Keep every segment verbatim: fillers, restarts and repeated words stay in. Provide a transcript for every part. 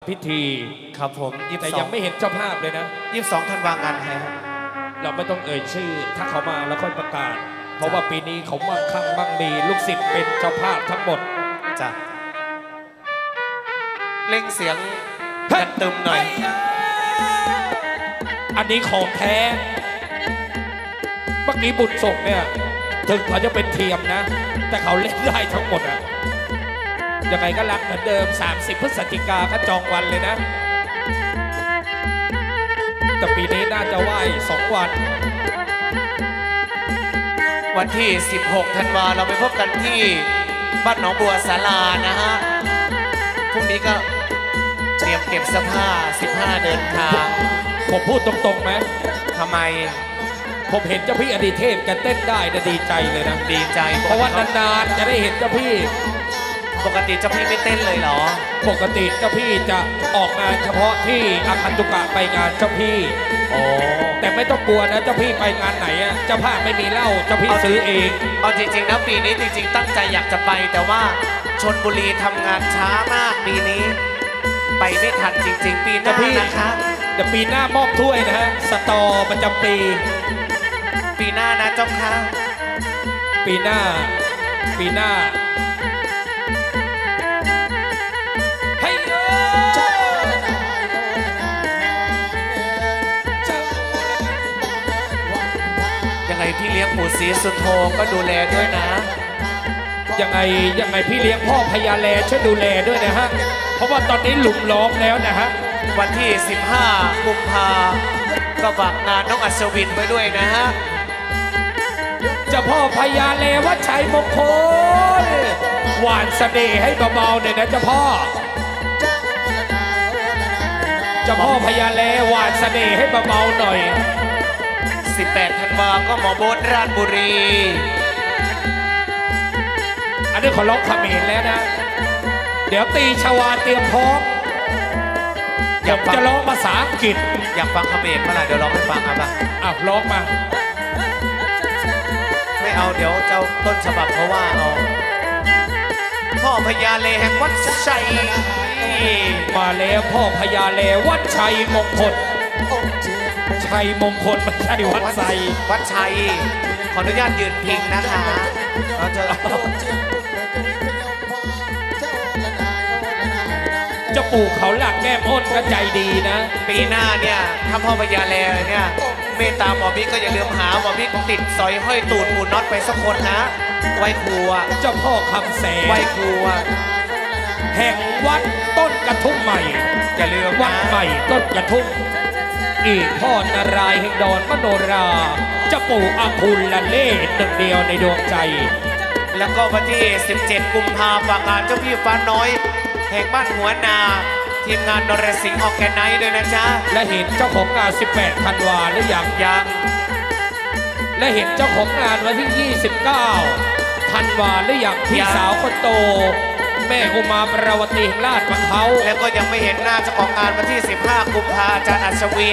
พิธีครับผมแต่ยังไม่เห็นเจ้าภาพเลยนะยี่สิบสองธันวาคมครับเราไม่ต้องเอ่ยชื่อถ้าเขามาแล้วค่อยประกาศเพราะว่าปีนี้เขามั่งคั่งมั่งมีลูกศิษย์เป็นเจ้าภาพทั้งหมดจ้ะเล่งเสียงกันตึมหน่อยอันนี้ของแท้เมื่อกี้บุญส่งเนี่ยถึงเขาจะเป็นเทียมนะแต่เขาเล่นได้ทั้งหมดอะยังไงก็รักเหมือนเดิมสามสิบพฤศจิกาก็จองวันเลยนะแต่ปีนี้น่าจะไหว้สองวันวันที่สิบหกธันวาเราไปพบกันที่บ้านหนองบัวศาลานะฮะพรุ่งนี้ก็เตรียมเก็บเสื้อผ้าสิบห้าเดินทางผมพูดตรงๆไหมทำไมผมเห็นเจ้าพี่อดีเทพกันเต้นได้นะดีใจเลยนะดีใจเพราะว่านานๆจะได้เห็นเจ้าพี่ปกติเจ้าพี่ไม่เต้นเลยเหรอปกติเจ้าพี่จะออกงานเฉพาะที่อาคันตุกะไปงานเจ้าพี่โอ้แต่ไม่ต้องกลัวนะเจ้าพี่ไปงานไหนอะเจ้าภาพไม่มีเหล้าเจ้าพี่ซื้อเองเอาจริงๆนะปีนี้จริงๆตั้งใจอยากจะไปแต่ว่าชลบุรีทำงานช้ามากปีนี้ไปไม่ทันจริงๆปีหน้านะคะแต่ปีหน้ามอบถ้วยนะฮะสตอประจำปีปีหน้านะเจ้าค่ะปีหน้าปีหน้าให้เยอะยังไงพี่เลี้ยงปู่ศรีสุโธก็ดูแลด้วยนะยังไงยังไงพี่เลี้ยงพ่อพญาแลช่วยดูแลด้วยนะฮะเพราะว่าตอนนี้หลุมล้อมแล้วนะฮะวันที่สิบห้ากุมภาก็ฝากงานน้องอัศวินไปด้วยนะฮะเจ้าพ่อพญาแลวัดชัยมงคลหวานเสน่ห์ให้เบาๆหน่อยนะเจ้าพ่อเจ้าพ่อพญาแลหวานเสน่ห์ให้เบาๆหน่อยสิบแปดธันวาก็หมอโบ๊ทราชบุรีอันนี้ขอร้องเขมรแล้วนะเดี๋ยวตีชวาเตรียมพร้อมอยากจะร้องภาษาอังกฤษอยากฟังเขมรเมื่อไหร่เดี๋ยวร้องให้ฟังครับอ้าวร้องมาไม่เอาเดี๋ยวเจ้าต้นฉบับเขาว่าเอาพ่อพญาเลแห่งวัดชัยมาแล้วพ่อพญาเลวัดชัยมงคลชัยมงคลไม่ใช่วัดไซวัดชัยขออนุญาตยืนพิงนะคะเราจะเจ้าปู่เขาหลักแก้มอ้นก็ใจดีนะปีหน้าเนี่ยถ้าพ่อพญาแลเนี่ยเมตตาหมอบิ๊กก็อย่าลืมหาหมอบิ๊กติดสอยห้อยตูดหมูน็อตไปสักคนนะไว้ครัวเจ้าพ่อคำแสงไว้ครัวแห่งวัดต้นกระทุ่มใหม่อย่าลืมวัดใหม่ต้นกระทุ่มอีกพ่อนารายแห่งดอนมโนราเจ้าปู่อาคุณละเล่หนึ่งเดียวในดวงใจแล้วก็วันที่สิบเจ็ดกุมภาพันธ์งานเจ้าพี่ฟ้าน้อยแห่งบ้านหัวนาทีมงานนรสิงห์ออร์แกไนซ์ด้วยนะจ๊ะและเห็นเจ้าของงานสิบแปดธันวาหรือยังยังและเห็นเจ้าของงานวันที่ยี่สิบเก้าธันวาหรือยังพี่สาวคนโตแม่อุมาปราวตีราชมาเขาแล้วก็ยังไม่เห็นหน้าเจ้าของงานวันที่สิบห้ากุมภาพันธ์อาจารย์อัศวิน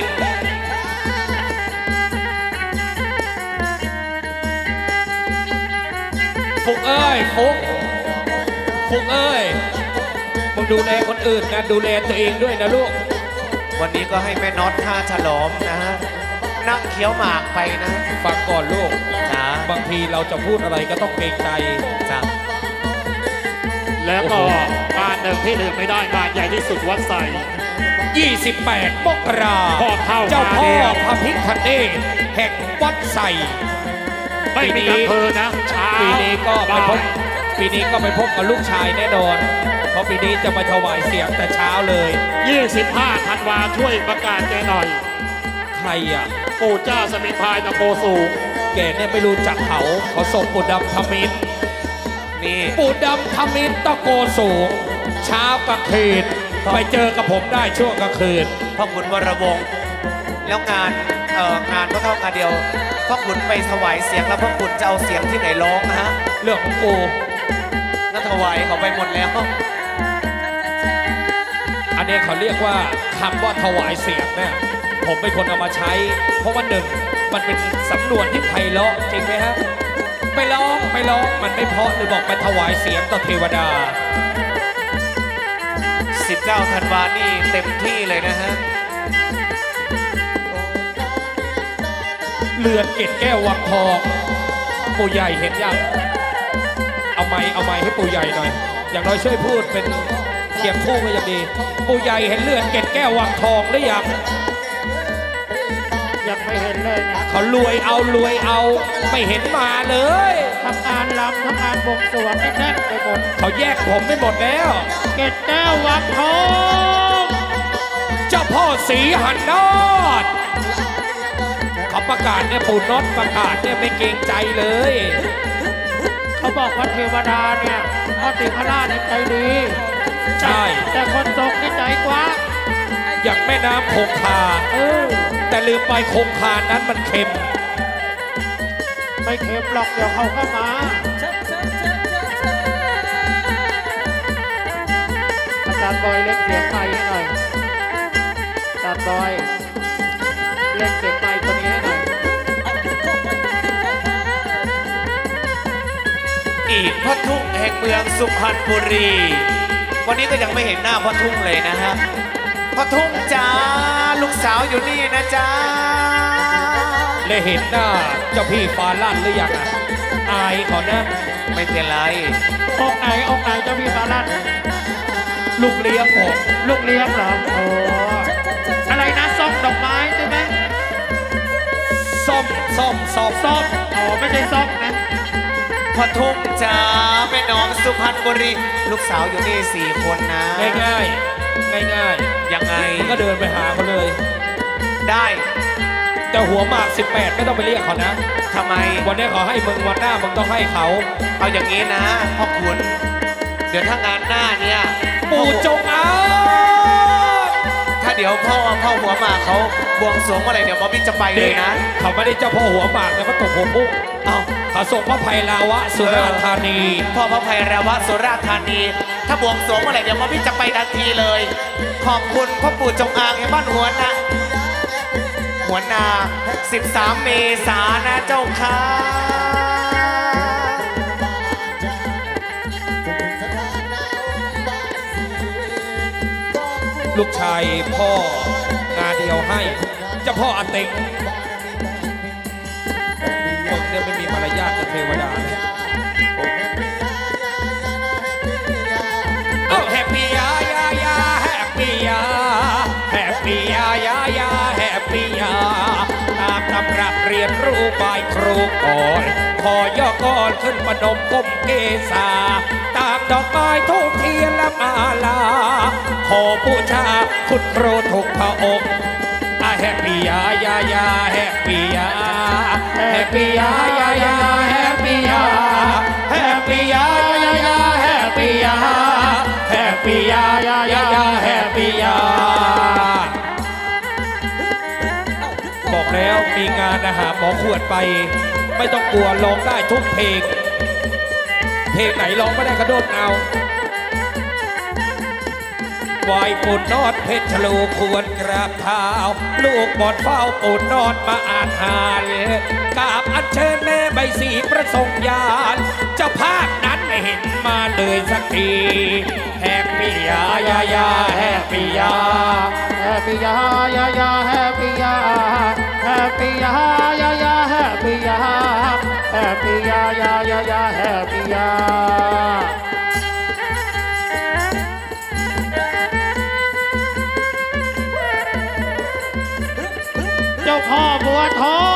ฟุกเอ้ยฟุกฟุกเอ้ยมึงดูแลคนอื่นนะดูแลตัวเองด้วยนะลูกวันนี้ก็ให้แม่น็อตท่าฉลอมนะฮะนั่งเคี้ยวหมากไปนะฟังก่อนลูกจ้าบางทีเราจะพูดอะไรก็ต้องเกรงใจจ้าแล้วก็งานหนึ่งที่ลืมไม่ได้งานใหญ่ที่สุดวัดไซยี่สิบแปดมกราเจ้าพ่อพระพิฆเนศแห่งวัดไซไม่มีกำเพอนะปีนี้ก็ไปพบปีนี้ก็ไปพบกับลูกชายแน่นอนเพราะปีนี้จะมาถวายเสียงแต่เช้าเลยยี่สิบห้าธันวาช่วยประกาศแกหน่อยใครอ่ะปู่เจ้าสมิงพรายตะโกสูงแกเนี่ยไม่รู้จักเขาเขาส่งปู่ดำทมินนี่ปู่ดำทมินตะโกสูงเช้ากลางคืนไปเจอกับผมได้ช่วงกลางคืนพ่อขุนวรวงศ์แล้วงานเอ่องานก็เท่างานเดียวพ่อขุนไปถวายเสียงแล้วพ่อขุนจะเอาเสียงที่ไหนร้องนะฮะเรื่องของกูนั่นถวายเขาไปหมดแล้วอันนี้เขาเรียกว่าคำว่าถวายเสียงเนี่ยผมเป็นคนเอามาใช้เพราะว่าหนึ่งมันเป็นสำนวนที่ไพเราะจริงไหมฮะไปร้องไปร้องมันไม่เพราะหรือบอกไปถวายเสียงต่อเทวดาสิบเก้าธันวานี่เต็มที่เลยนะฮะเรือนเกตแก้ววังทองปู่ใหญ่เห็นยังเอาไม้เอาไม้ให้ปู่ใหญ่หน่อยอย่างน้อยช่วยพูดเป็นเคียงคู่ก็ยังดีปู่ใหญ่เห็นเรือนเกตแก้ววังทองหรือยังยังไม่เห็นเลยนะเขารวยเอารวยเอาไม่เห็นมาเลยทำงานลำทำงานบวงสรวงแน่นไปหมดเขาแยกผมไม่หมดแล้วเกศแก้ววังทองเจ้าพ่อศรีหันนอดเขาประกาศเนี่ยปู่น็อตประกาศเนี่ยไม่เกรงใจเลยเขาบอกว่าเทวดาเนี่ยพระติพระราชในใจดีใช่แต่คนตกในใจกว้างอย่างแม่น้ำคงคาเออแต่ลืมไปคงคานั้นมันเค็มไม่เค็มหรอกเดี๋ยวเขาเข้ามาอาจารย์บอยเล่นเสียงไม้ให้หน่อยอาจารย์บอยเล่นเสียงไม้ตัวนี้ให้หน่อยอีกพ่อทุ่งแห่งเมืองสุพรรณบุรี วันนี้ก็ยังไม่เห็นหน้าพ่อทุ่งเลยนะฮะพ่อทุ่งจ้าลูกสาวอยู่นี่นะจ้าและเห็นหน้าเจ้าพี่ฟาลั่นหรือยังอ่ะอายเขานะไม่เป็นไรองค์ไหนองค์ไหนเจ้าพี่ฟาลันลูกเลี้ยงผมลูกเลี้ยงเหรอโอ้อะไรนะส้มดอกไม้ใช่ไหมส้มส้มส้มส้มอ๋อไม่ใช่ส้มนะพ่อทุ่งจ้าแม่น้องสุพรรณบุรี ลูกสาวอยู่นี่สี่คนนะง่ายง่ายง่ายง่ายยังไงๆมันก็เดินไปหาเขาเลยได้แต่หัวหมากสิบแปดไม่ต้องไปเรียกเขานะทำไมวันนี้เขาให้มึงวันหน้ามึงต้องให้เขาเอาอย่างนี้นะพ่อคุณเดี๋ยวถ้างานหน้าเนี่ยปู่จงอางถ้าเดี๋ยวพ่อพ่อหัวหมากเขาบวงสรวงเมื่อไหร่เดี๋ยวบอบบี้จะไปเลยนะเขาไม่ได้เจ้าพ่อหัวหมากแล้วก็ตกหัวปุ๊บเอาเขาส่งพระไพลาวะสุราษฎร์ธานีพ่อพระภัยราวะสุราษฎร์ธานี ถ้าบวงสรวงเมื่อไหร่เดี๋ยวบอบบี้จะไปทันทีเลย ขอบคุณพ่อปู่จงอางแห่งบ้านหัวนะหัวนา สิบสาม เมษายนนะเจ้าค่ะลูกชายพ่องาเดียวให้เจ้าพ่ออาเต็งผมเนี่ยไม่มีมารยาทกับเทวดาเลยโอ้แฮปปี้ยายายาแฮปปี้ยาแฮปปี้ยายายาแฮปปี้ยาตามตำรับเรียนรู้บายครูก่อนขอย่อก่อนขึ้นประนมก้มเกษาตามดอกไม้ทูบเทียนและมาลาขอบูชาคุณครูทุกพระองค์อาแฮปปี้ยายายาแฮปปี้ยาแฮปปี้ยายายาแฮปปี้ยาแฮปปี้ยายายาแฮปปี้ยาแฮปปี้ยายายาแฮปปี้ยาบอกแล้วมีงานอาหารหมอขวดไปไม่ต้องกลัวร้องได้ทุกเพลงเพลงไหนร้องไม่ได้กระโดดเอาวายปุ่นนอดเพชรลูกควรกราบเท้าลูกบอดเฝ้าปุ่นนอดมาอ่านหานกราบอัญเชิญแม่ใบสีประสงค์ยานเจ้าภาพนั้นไม่เห็นมาเลยสักทีแฮปปี้ยายายาแฮปปี้ยาแฮปปี้ยายายาแฮปปี้ยาแฮปปี้ยายายาแฮปปี้ยาแฮปปี้ยายายายาแฮปปี้ยาเจ้าพ่อบัวทอง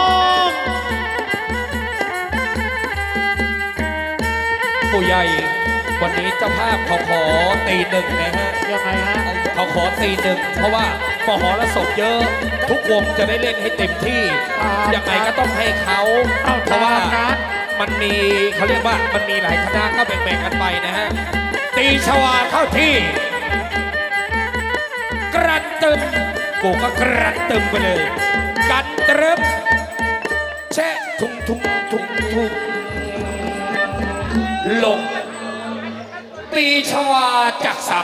ผู้ใหญ่วันนี้เจ้าภาพเขาขอตีหนึ่งนะฮะยังไงฮะเขาขอตีหนึ่งเพราะว่ามหรสพเยอะ ทุกวงจะได้เล่นให้เต็มที่ยังไงก็ต้องให้เขาเพราะว่ามันมีเขาเรียกว่ามันมีหลายคณะก็แบ่งๆกันไปนะฮะตีชวาเข้าที่กระตึมกูก็กระตึมไปเลยกันตรึมแช่ทุ่งทุ่งทุ่งทุ่งลงตีชวาจากสัง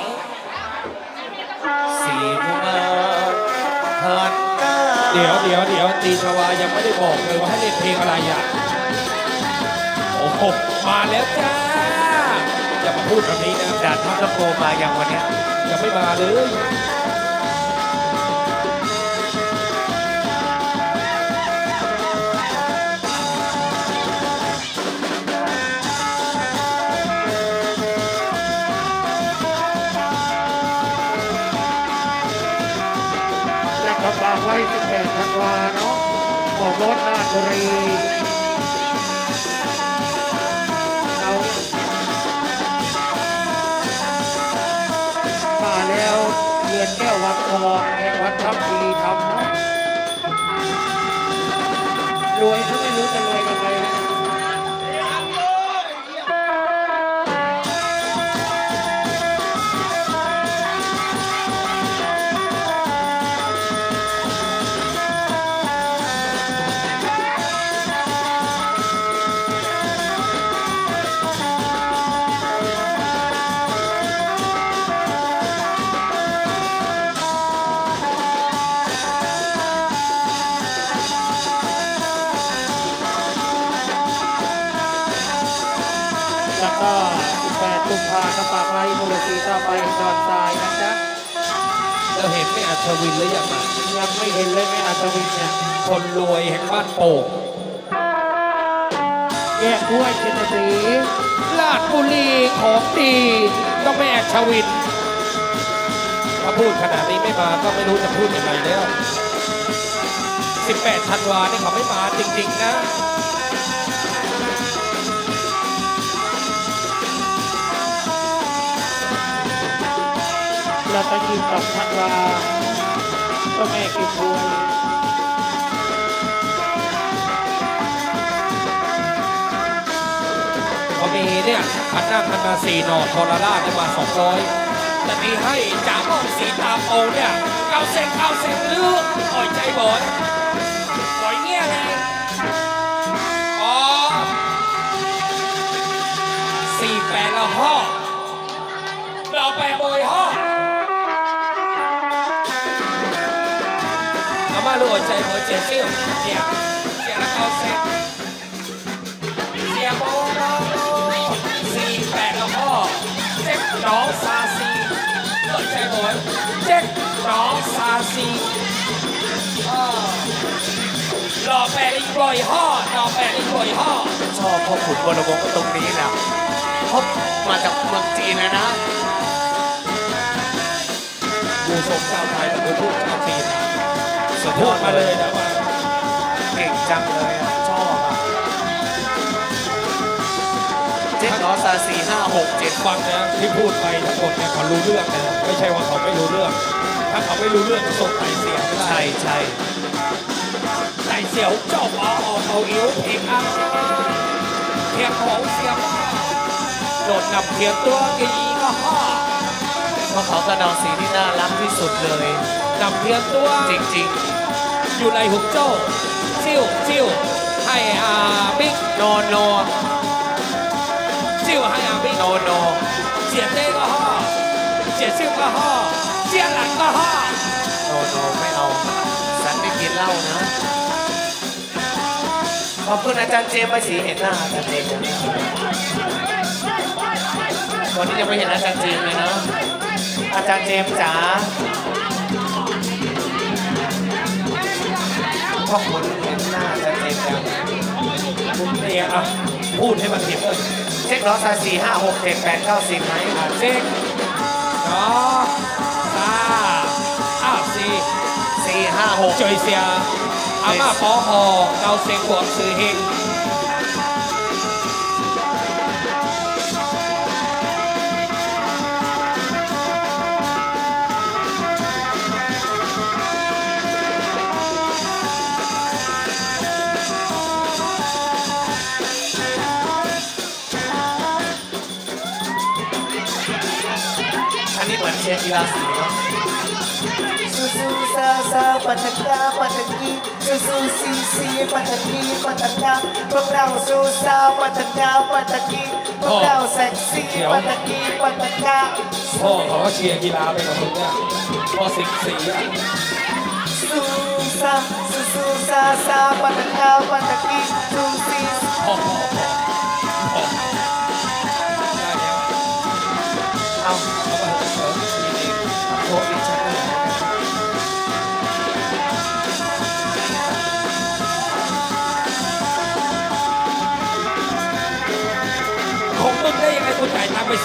สีมาผ่านตาเดี๋ยวเดี๋ยวเดี๋ยวตีชวายังไม่ได้บอกเลยว่าให้เล่นเพลงอะไรอ่ะโอ้โหมาแล้วจ้าอย่ามาพูดแบบนี้นะด่านทัพตะโกมาอย่างวันเนี้ยยังไม่มาเลยและก็ฝากไว้สิบแปดธันวาเนาะออกรถราชบุรีเรามาแล้วเรือนแก้ววังทองแห่งวัดทับทีทำเนาะรวยถ้าไม่รู้จะรวยกันไงนะ แล้วก็สิบแปดกุมภาพันธ์ปากไร่มูลสีตาไปดอนทรายนะจ๊ะเราเห็นไม่อัศวินหรือยังอ่ะยังไม่เห็นเลยแม่อัศวินเนี่ยคนรวยแห่งบ้านโป่งแยกกล้วยเจนสีลาดบุรีของดีต้องไม่อัศวินถ้าพูดขนาดนี้ไม่มาก็ไม่รู้จะพูดยังไงแล้วสิบแปดธันวานี่เขาไม่มาจริงๆนะแล้วก็ยี่สิบสองธันวาก็แม่กินด้วยเขามีเนี่ยขันนั่งกันมาสี่หน่อทอร์ราชได้มาสองร้อยแต่มีให้จ่าโมงสีตามโอเนี่ยเก้าเซนเก้าเซนลืออ่อยใจบอยอ่อยเงี้ยเลยอ๋อสี่แปดละห้อเราไปโบยห้ออามาลูกอ่อยใจบอยเจ็ดเซี่ยวเจียเจียละเก้าเซนเจียโบสี่แปดละห้อเจ็ดน้องซาซีอ่อยใจบอยเจ็ดน้องซาซีรอแปดอีกปล่อยห่อรอแปดอีกปล่อยห่อชอบพ่อขุนวรวงศ์ก็ตรงนี้แหละเพราะมาจากเมืองจีนเลยนะดูสมชาวไทยแต่ดูพูดชาวจีนสุดยพูอดดมาเลยนะว่าเก่งจังเลยอะชอบอ่ะเจ็ดล้อซาสี่ห้าหกเจ็ดฟังนะที่พูดไปทั้งหมดเนี่ยเขารู้เรื่องนะไม่ใช่ว่าเขาไม่รู้เรื่อง ถ้าเขาไม่รู้เรื่องก็ส่งไต่เสียไม่ได้ใช่ใช่ไต่เสียวเจ้าอ๋อเอาอิ๋วเพลงอ่ะเพียงของเสียงโดดนำเพียงตัวกีก็ห่อเพราะเขากระดองสีที่น่ารักที่สุดเลยนำเพียงตัวจริงอยู่ในหุบโจ้จิ้วจิ้วให้อาบิ๊กๆ โนโนจิ้วให้อาบิ๊กโนโนเจียเต้ก็ห่อเจียจิ้วก็ห่อเจียหลังก็ห่อโนโนไม่เอาสันไม่กินเหล้านะขอบคุณอาจารย์เจมส์ไปสีเห็นหน้าอาจารย์เจมส์นะวันนี้ยังไม่เห็นอาจารย์เจมส์เลยนะอาจารย์เจมส์จ๋าขอบคุณเห็นหน้าอาจารย์เจมส์ยังเนี่ยอ่ะพูดให้มันเห็นเลยเช็คล้อซาสี่ห้าหกเจ็ดแปดเก้าสิบไหมเช็คเนาะซาอ้าวสี่สี่ห้าหกจอยเสียอาม่าปอหอเกาเสียงบวกสื่อเฮงอันนี้เหมือนเชียร์กีฬาสีเนาะซูซูซาซาปัตตกาปัตตกีซูซูซีซีปัตตกีปัตตกาพวกเราซูซาปัตตกาปัตตกีพวกเราเซ็กซี่ปัตตกีปัตตกาพ่อเขาก็เชียร์กีฬาไปกับมึงเนี่ยพ่อสิงห์สีอ่ะซูซาซูซูซาซาปัตตกาปัตตกีซูซีพ่อพ่อพ่อพ่อได้แล้ว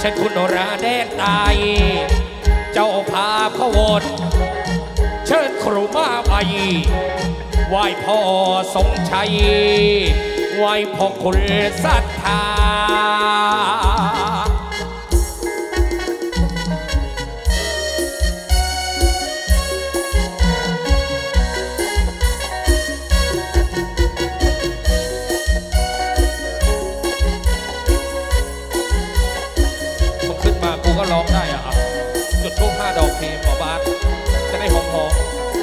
เช่นคุณโนราแดนตายเจ้าภาพขวนเชิญครูมาไปไหว้พ่อทรงชัยไหว้พ่อคุณศรัทธากูก็ร้องได้อะจุดทูบห้าดอกเพลงหมอบาสจะได้หอมหอม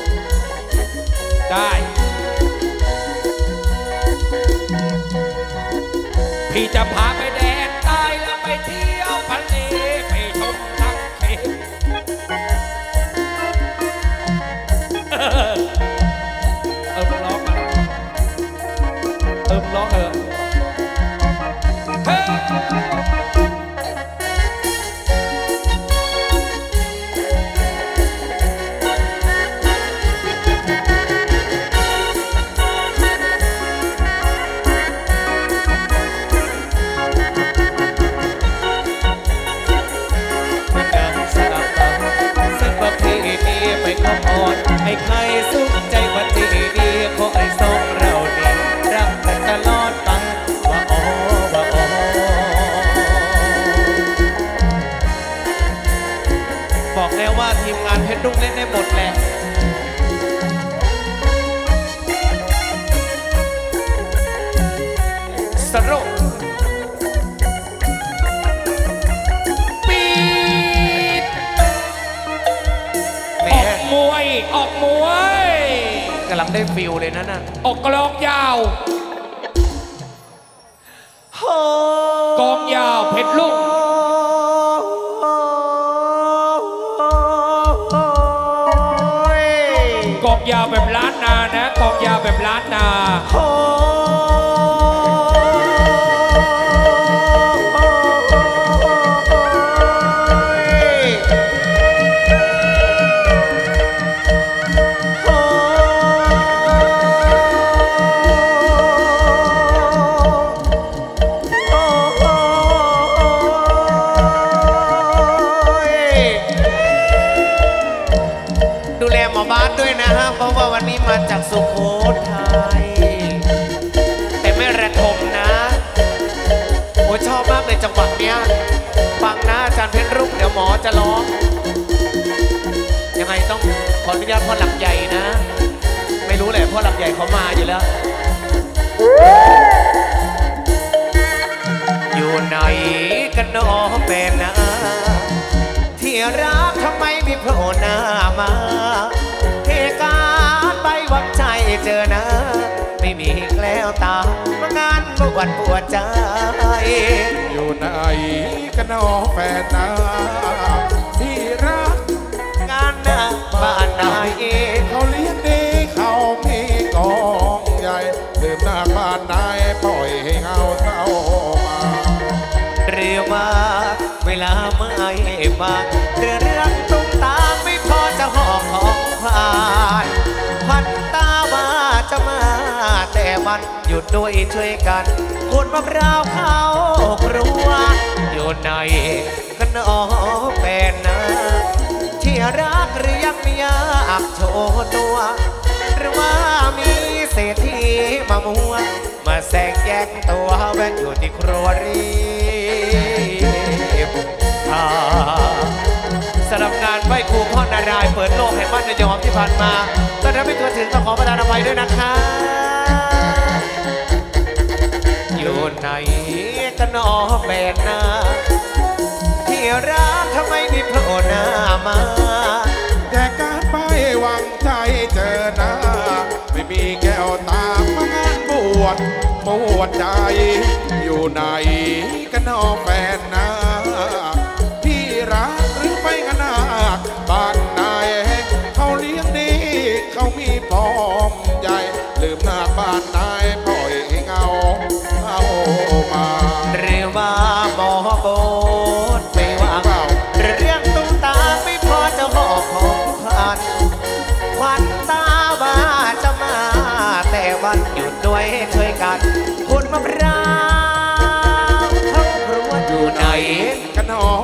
ได้พี่จะพาไปแดนใต้แล้วไปเที่ยวทะเลไปชมทั้งเขตเออมึงร้องมาเออมึงร้องเถอะเฮ้ให้ใครสุขใจวันที่ดีขอให้สองเราดีรักกันตลอดไปว่าอ๋อว่าอ๋อบอกแล้วว่าทีมงานเพชรรุ่งเล่นได้หมดแหละสรุปออกมวยกำลังได้ฟิลเลยนั่นน่ะออกกลองยาวกองยาวเพชรลุกกองยาวแบบล้านนานะกองยาวแบบล้านนาเพราะว่าวันนี้มาจากสุโขทัยแต่ไม่ระทมนะโอ้ชอบมากเลยจังหวะเนี้ยฟังนะอาจารย์เพชรรุ่งเดี๋ยวหมอจะร้องยังไงต้องขออนุญาตพ่อหลักใหญ่นะไม่รู้แหละพ่อหลักใหญ่เขามาอยู่แล้วอยู่ไหนกันน้องเป็นนะที่รักทำไมไม่โผล่หน้ามาการไปวังใจเจอนะไม่มีแล้วตางานบวชปวดใจอยู่ไหนกันน้องแฟนนะที่รักงานหน้าบ้านนายเองเขาเลี้ยงดีเขามีกองใหญ่ลืมหน้าบ้านนายปล่อยให้เงาเศร้ามาเรียกว่าเวลาไม่มาเรื่องเรื่องตุ้งตาไม่พอจะห่อของผ่านพันตาว่าจะมาแต่มันหยุดด้วยช่วยกันคุณมะพร้าวเข้าครัวอยู่ในกันน้องแฟนนะที่รักหรือยังไม่อยากโชว์ตัวหรือว่ามีเศรษฐีมามัวมาแสงแยกตัวแว่นอยู่ที่ครัวรีบสำหรับงานไหว้ครูพ่อนารายณ์เปิดโลกให้บ้านนายอมที่ผ่านมาก็ทำให้ตัวถึงต้องขอประทานอภัยด้วยนะคะอยู่ไหนกันน้องแฟนนะที่รักทำไมไม่โผล่หน้ามาแต่การไปหวังใจเจอหน้าไม่มีแก้วตามางานบวชปวดใจอยู่ไหนกันน้องแฟนนะที่รักหรือไปกันนาบ้านนายเขาเลี้ยงดีเขามีปอมใหญ่ลืมหน้าบ้านนายปล่อยให้เงาเข้ามาเรียกว่าหมอโกดไม่ว่าเรื่องตุ้งตาไม่พอจะห่อของพันควันตาว่าจะมาแต่วันหยุดด้วยช่วยกันคุณมะพร้าวเข้าครัวอยู่ไหนกันน้อง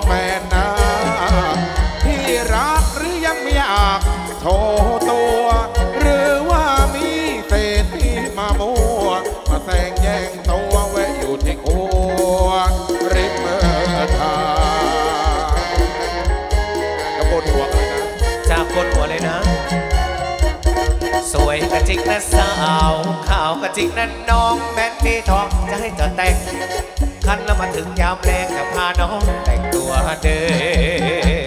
ก็จริงนะสาวข่าวก็จริงนะน้องแม้นมีทองจะให้เจ้าแต่งคันแล้วมาถึงยามแรงจะพาน้องแต่งตัวเดิน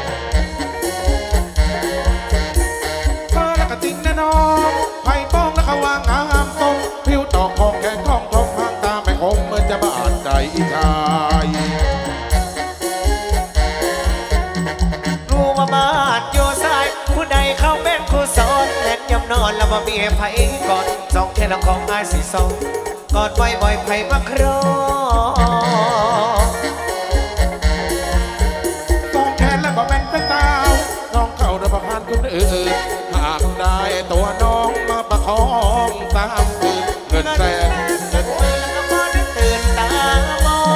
เออแล้วก็จริงนะน้องไผ่ป้องแล้วเขาวางงามตรงผิวตอกของแขนของทองห่างตาไม่คมเหมือนจะบาดใจชายรู้ว่าบ้านอยู่สายผู้ใดเข้าเป็นคู่สอนแน่นยำนอนแล้วมามีไผ่ก่อนสองแค่ละของอายสีสองกอดไว้บ่อยไผ่มาครอสองแขนแล้วก็เป็นเป็นตาวน้องเข้าเดินผ่านคนอื่นหากได้ตัวน้องมาประคองตามคืนเงินแสนเงินหมื่นแล้วก็ได้ตื่นตามอง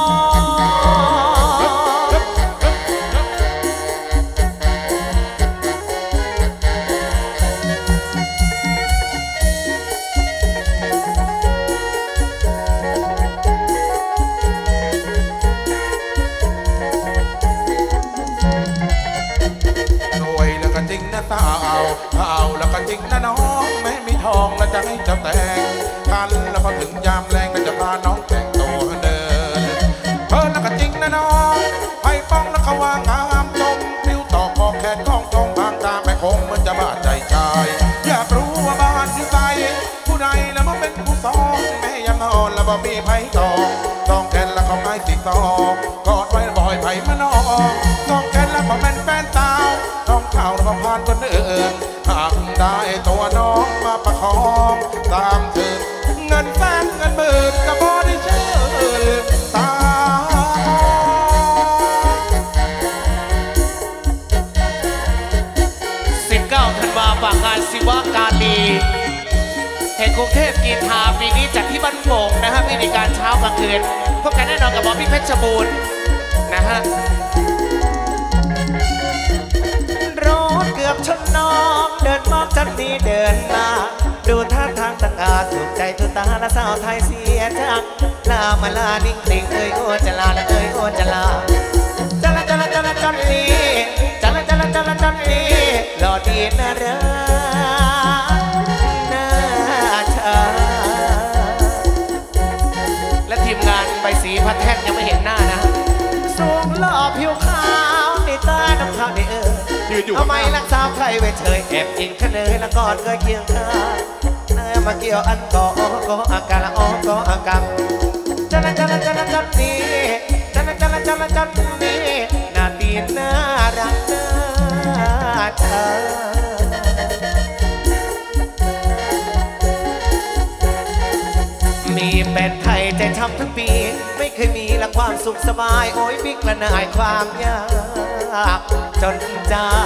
สาวข่าวแล้วก็จริงนะน้องแม้มีทองแล้วจะให้เจ้าแต่งคันแล้วพอถึงยามแรงก็จะพาน้องแต่งตัวเดินเพิ่นแล้วก็จริงนะน้องไผ่ป้องแล้วเขาวางงามจมผิวต่อคอแขนของทองบางตาแม่คงเหมือนจะบาดใจชายอยากรู้ว่าบ้านอยู่ใส่ผู้ใดแล้วมาเป็นผู้สองแม่ยามนอนแล้วบ่มีไผ่ตองสองแขนแล้วเขาไม้ติดต่อกอดไว้บ่อยไผ่มานองสองแขนแล้วก็เป็นแฟนสาวน้องข่าวแล้วผ่านคนอื่นหากได้ตัวน้องมาประคองตามถือเงินแสนเงินหมื่นก็บ่ได้เชื่อตาสิบเก้าธันวาฝากงานศิวการลีแห่งกรุงเทพกีฬาปีนี้จัดที่บ้านโป่งนะฮะมีในการเช้ากลางคืนพบกันแน่นอนกับบอมบี้เพชรบูรณ์นะฮะรถเกือบชนน้องเดินมองจันนี้เดินมาดูท่าทางตั้งอาถูกใจทุกตาและสาวไทยเสียจังลามาลานิ่งติงเอ้ยโอ้จะลาและเอ้ยโอ้จะลาจะลาจะลาจะลาจันนี้จะลาจะลาจะลาจันนี้หล่อดีน่ารักน่าชังและทีมงานใบสีพัดแท่นยังไม่เห็นหน้านะสูงหล่อผิวขาวในตาน้ำขาวในเออทำไมรักสาวใครไปเฉยแอบอิงคะเนยละก่อนเคยเคียงข้างเนื้อมาเกี่ยวอันก่อก็อาการละอ้อก็อาการจันละจันละจันละจันนี้จันละจันละจันละจันนี้น่าตีน่ารักน่าชังมีเป็นไทยใจช้ำทั้งปีไม่เคยมีละความสุขสบายโอ้ยบิ๊กละนายความยากจนจ้า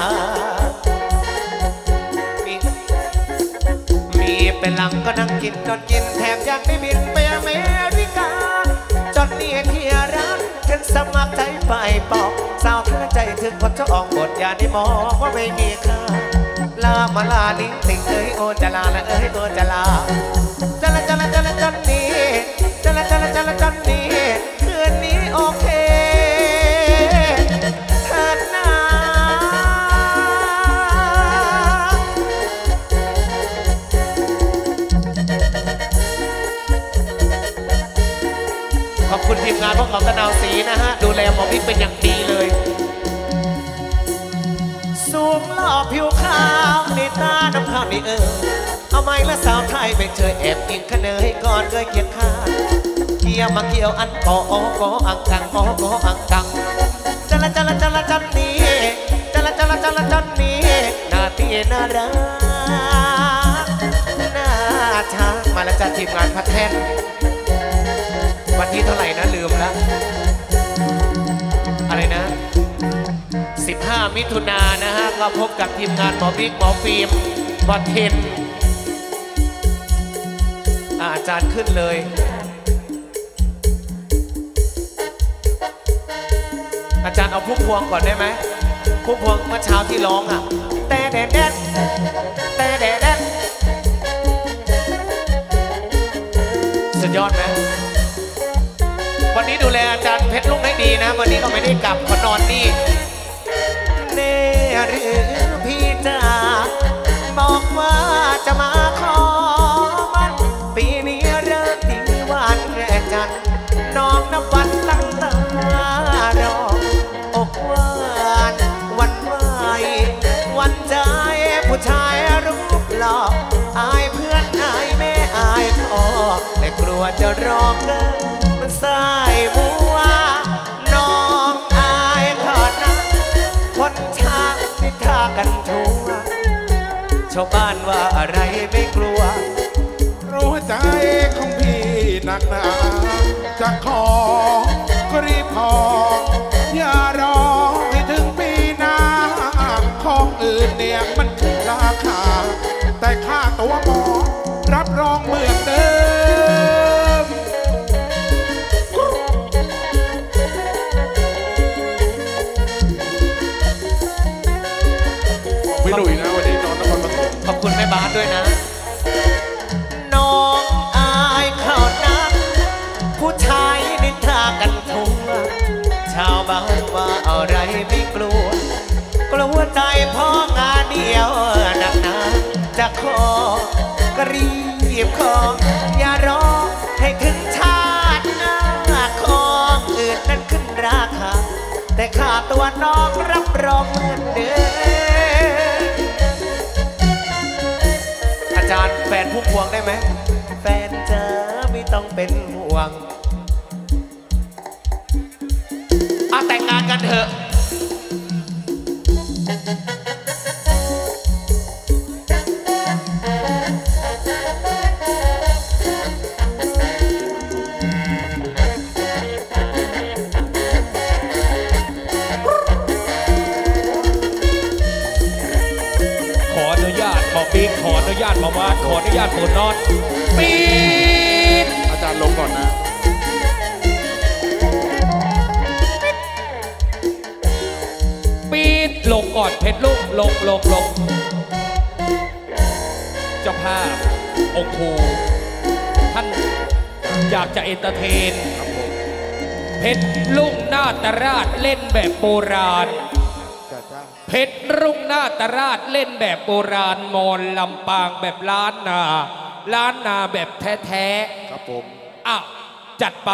มีมีเป็นหลังก็นั่งกินนอนกินแถมยังได้บินไปอเมริกาจนนี่ที่ร้านฉันสมัครใจไปปอกสาวท่าใจถึงคนจะออกบทอย่าได้มองว่าไม่มีค่าลามาลาลิงติงเอ้ยโอจะลาละเอ้ยโอจะลาจะละจะละจะละจันนี้จะละจะละจะละจันนี้คืนนี้โอเคเถิดนะขอบคุณทีมงานพวกเขาตะนาวสีนะฮะดูแลหมอบิ๊กเป็นอย่างดีเลยสูงหล่อผิวขาวในตาน้ำขาวนี่เออเอาไม้และสาวไทยไปเจอแอบกินขะเนยก่อนเคยเกียดข้าเกี่ยวมาเกี่ยวอันก่อโอ้ก่ออังกังโอ้ก่ออังกังจันละจันละจันละจันนี้จันละจันละจันละจันนี้น่าตีน่ารักน่าชังมาแล้วจัดทีมงานพัดแท่นวันที่เท่าไหร่นะลืมแล้วอะไรนะสิบห้ามิถุนายนนะฮะก็พบกับทีมงานหมอบิ๊กหมอฟิล์มบอลเทนอาจารย์ขึ้นเลยอาจารย์เอาพุ่มพวงก่อนได้ไหมพุ่มพวงเมื่อเช้าที่ร้องอ่ะแต่แดดแดดแต่แดดแดดสุดยอดไหมวันนี้ดูแลอาจารย์เพชรลุงให้ดีนะวันนี้เขาไม่ได้กลับเขานอนนี่เน่หรือพี่จ๋าบอกว่าจะมาหลอกอายเพื่อนอายแม่อายพ่อแต่กลัวจะร้องเกินมันสายบัวน้องอายขอนะคนช้างนิทากันทั่วชาวบ้านว่าอะไรไม่กลัวรู้ใจของพี่หนักหนาจะขอก็รีบขออย่ารอให้ถึงปีหน้าของอื่นเนี่ยมันขึ้นราคาแต่ค่าตัวหมอรับรองเหมือนเดิมพี่หนุ่ยนะวันนี้นอนนครปฐมขอบคุณแม่บ้านด้วยนะน้องอายเขานักผู้ชายนินทากันทั่วชาวบ้านว่าอะไรไม่กลัวกลัวใจพ่องานเดียวหนักหนาจะขอกรีบขออย่ารอให้ถึงชาติหน้าของอื่นนั้นขึ้นราคาแต่ค่าตัวน้องรับรองเหมือนเดิมอาจารย์แฟนผู้พวงได้ไหมแฟนเจอไม่ต้องเป็นห่วงเอาแต่งงานกันเถอะขออนุญาตมาว่าขออนุญาตโอนนอนปีดอาจารย์ลงก่อนนะปีดลงก่อนเพชรลูกลงลงลงเจ้าภาพองค์ครูท่านอยากจะเอนเตอร์เทนเพชรลุ่งนาตราชเล่นแบบโบราณเพชรรุ่งนาตราชเล่นแบบโบราณมอนลำปางแบบล้านนาล้านนาแบบแท้ๆครับผมอ่ะจัดไป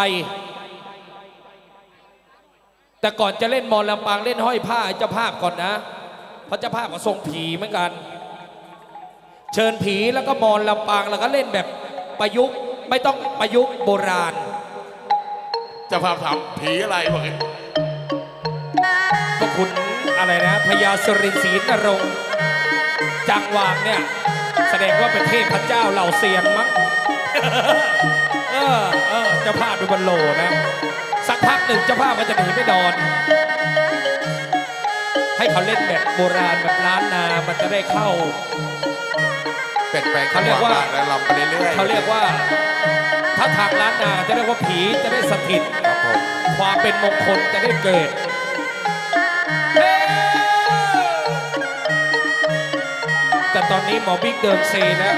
แต่ก่อนจะเล่นมอนลำปางเล่นห้อยผ้าเจ้าภาพก่อนนะเพราะเจ้าภาพก็ทรงผีเหมือนกันเชิญผีแล้วก็มอนลำปางแล้วก็เล่นแบบประยุกต์ไม่ต้องประยุกต์โบราณเจ้าภาพถามผีอะไรบอกไงก็คุณอะไรนะพญาสุรินทร์ศรีนรงค์จังหวางเนี่ยแสดงว่าเป็นเทพเจ้าเหล่าเซียนมั้ง เออเออเจ้าภาพดูบันโลนะสักพักหนึ่งเจ้าภาพมันจะหนีไม่นอนให้เขาเล่นแบบโบราณแบบล้านนามันจะได้เข้าเปลี่ยนแปลงเขาเรียกว่าลำไปเรื่อยเขาเรียกว่าถ้าทางล้านนาจะเรียกว่าผีจะได้สถิตความเป็นมงคลจะได้เกิดแต่ตอนนี้หมอบิ๊กเดิมเซนะ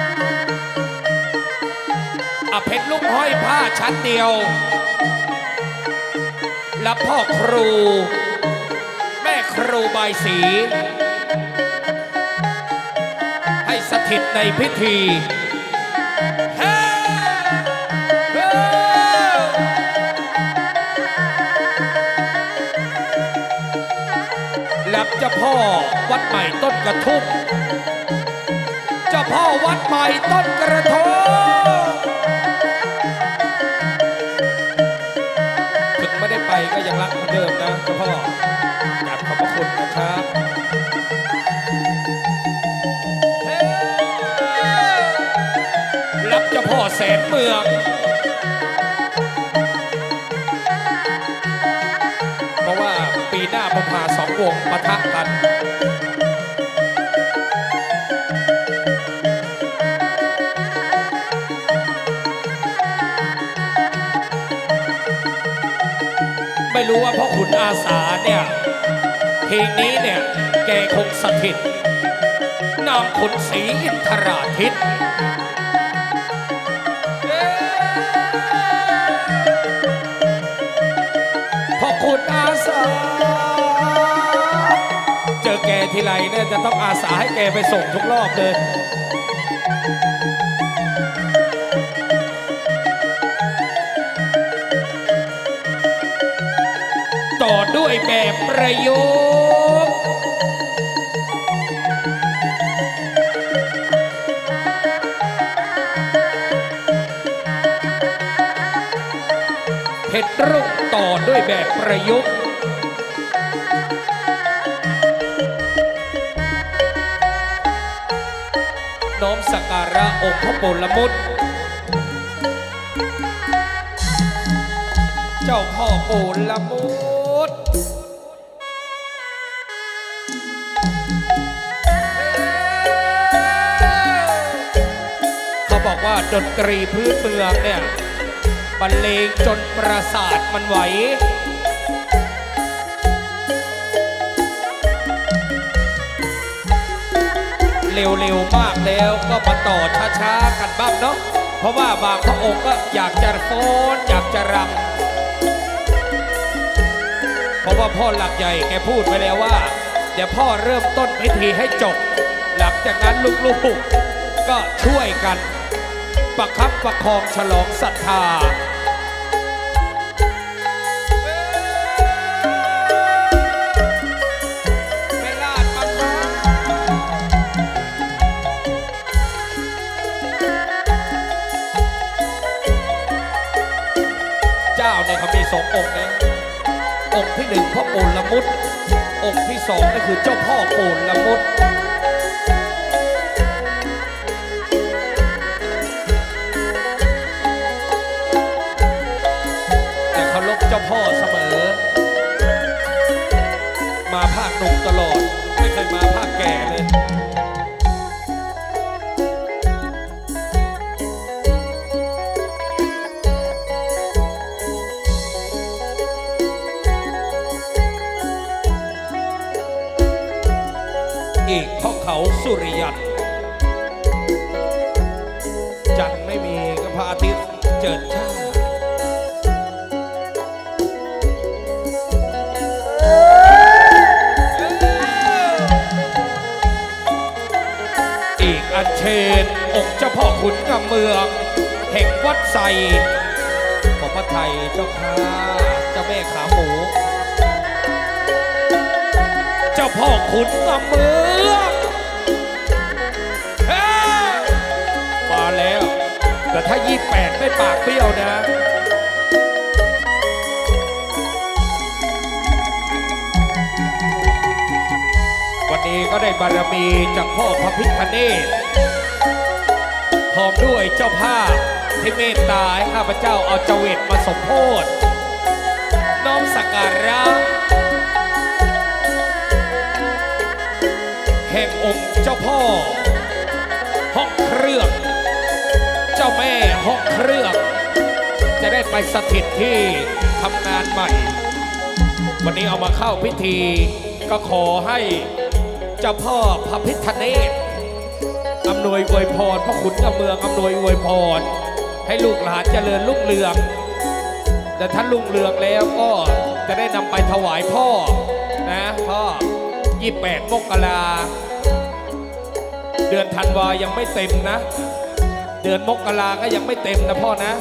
เพชรลูกห้อยผ้าชั้นเดียวและพ่อครู แม่ครูบายสีให้สถิตในพิธีและเจ้าพ่อวัดใหม่ต้นกระทุ่มเจ้าพ่อวัดใหม่ต้นกระทุ่มถึงไม่ได้ไปก็ยังรักเหมือนเดิมนะเจ้าพ่อกราบขอบพระคุณนะครับรับเจ้าพ่อแสนเมืองเพราะว่าปีหน้าผมพาสองวงปะทะกันไม่รู้ว่าพ่อขุนอาสาเนี่ยเพลงนี้เนี่ยแกคงสถิตนามขุนศรีอินทราทิตพ่อขุนอาสาเจอแกทีไรเนี่ยจะต้องอาสาให้แกไปส่งทุกรอบเลยต่อด้วยแบบประยุกต์เพชรรุ่งต่อด้วยแบบประยุกต์น้อมสักการะองค์พระปุรมุตเจ้าพ่อปุรมุตเขาบอกว่าดนตรีพื้นเมืองเนี่ยบรรเลงจนประสาทมันไหวเร็วๆมากแล้วก็มาต่อช้าๆกันบ้างเนาะเพราะว่าบางพระองค์ก็อยากจะฟ้อนอยากจะรำเพราะว่าพ่อหลักใหญ่แกพูดไปแล้วว่าเดี๋ยวพ่อเริ่มต้นพิธีให้จบหลังจากนั้นลูกๆก็ช่วยกันประคับประคองฉลองศรัทธาเวลาทำมาเจ้าเนี่ยเขามีสององค์นะองค์ที่หนึ่งพ่อปุรมุตองค์ที่สองนั่นคือเจ้าพ่อปุรมุตแต่เคารพเจ้าพ่อเสมอมาภาคหนุ่มตลอดไม่เคยมาภาคแก่เลยอีกเพราะเขาสุริยันจันทร์ไม่มีก็พระอาทิตย์เจิดจ้าอีกอัญเชิญองค์เจ้าพ่อขุนงามเมืองแห่งวัดไซของพระไทยเจ้าข้าเจ้าแม่ขาหมูเจ้าพ่อขุนงามเมืองมาแล้วแต่ถ้ายี่สิบแปดไม่ปากเปรี้ยวนะวันนี้ก็ได้บารมีจากพ่อพระพิฆเนศพร้อมด้วยเจ้าภาพที่เมตตาให้ข้าพเจ้าเอาเจวิตมาสมโภชน้อมสักการะแห่งองค์เจ้าพ่อห้องเครื่องเจ้าแม่ห้องเครื่องจะได้ไปสถิตที่ทำงานใหม่วันนี้เอามาเข้าพิธีก็ขอให้เจ้าพ่อพระพิฆเนศอำนวยอวยพรพระขุนงามเมืองอำนวยอวยพรให้ลูกหลานเจริญรุ่งเรืองแต่ท่านลุงเรืองแล้วก็จะได้นำไปถวายพ่อนะพ่อยี่สิบแปดมกราเดือนธันวายังไม่เต็มนะเดือนมกราก็ยังไม่เต็มนะพ่อนะ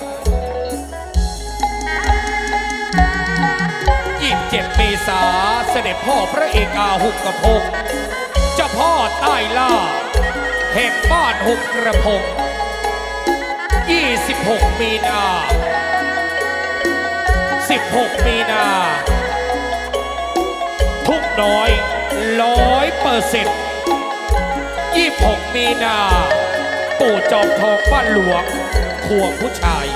ยี่สิบเจ็ดเมษาเสด็จพ่อพระเอกาหุบกระพงเจ้าพ่อใต้ล่าแห่งบ้านหุบกระพงยี่สิบหกมีนาสิบหกมีนาทุกน้อยร้อยเปอร์เซ็นต์ยี่สิบหกมีนาปู่จอมทองบ้านหลวงควงผู้ชาย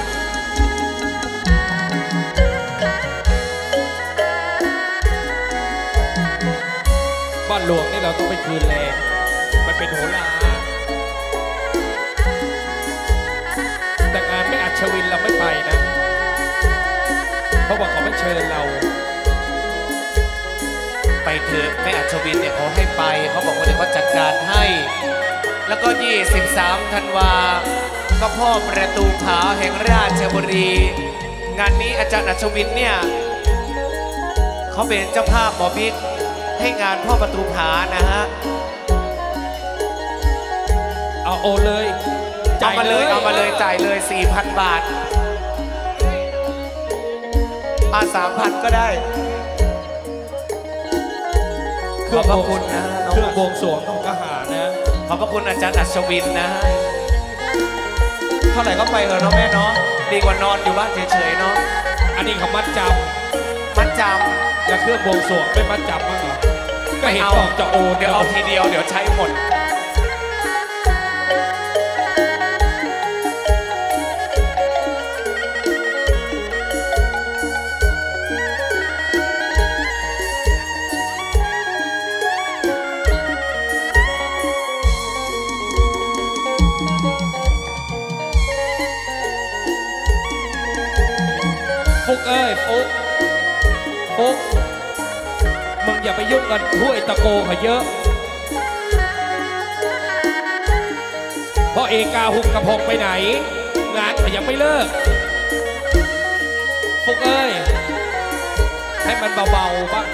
บ้านหลวงนี่เราต้องไปคืนแรงมันเป็นโหราแต่งานไม่อัชวินเราไม่ไปนะเพราะว่าเขาไม่เชิญเราไปเถอะแม่อัศวินเนี่ยเขาให้ไปเขาบอกว่าเดี๋ยวเขาจัดการให้แล้วก็ยี่สิบสามธันวาก็พ่อประตูผาแห่งราชบุรีงานนี้อาจารย์อัศวินเนี่ยเขาเป็นเจ้าภาพหมอบิ๊กให้งานพ่อประตูผานะฮะเอาโอเลยเอามาเลยเอามาเลยจ่ายเลย สี่พัน บาทอา สามพัน ก็ได้ขอบพระคุณนะเครื่องบวงสรวงต้องกระหานะขอบพระคุณอาจารย์อัศวินนะเท่าไหร่ก็ไปเถอะเนาะแม่เนาะดีกว่านอนอยู่บ้านเฉยๆเนาะอันนี้เขามัดจำมัดจำแล้วเครื่องบวงสรวงไม่มัดจำมั้งเหรอก็เห็นบอกจะโอเดี๋ยวเอาทีเดียวเดี๋ยวใช้หมดฟุกเอ้ยฟุกฟุกมึงอย่าไปยุ่งกันห้วยตะโกเขาเยอะเพราะเอกาหุบกระพงไปไหนงานเขายังไม่เลิกฟุกเอ้ยให้มันเบาๆบ้าง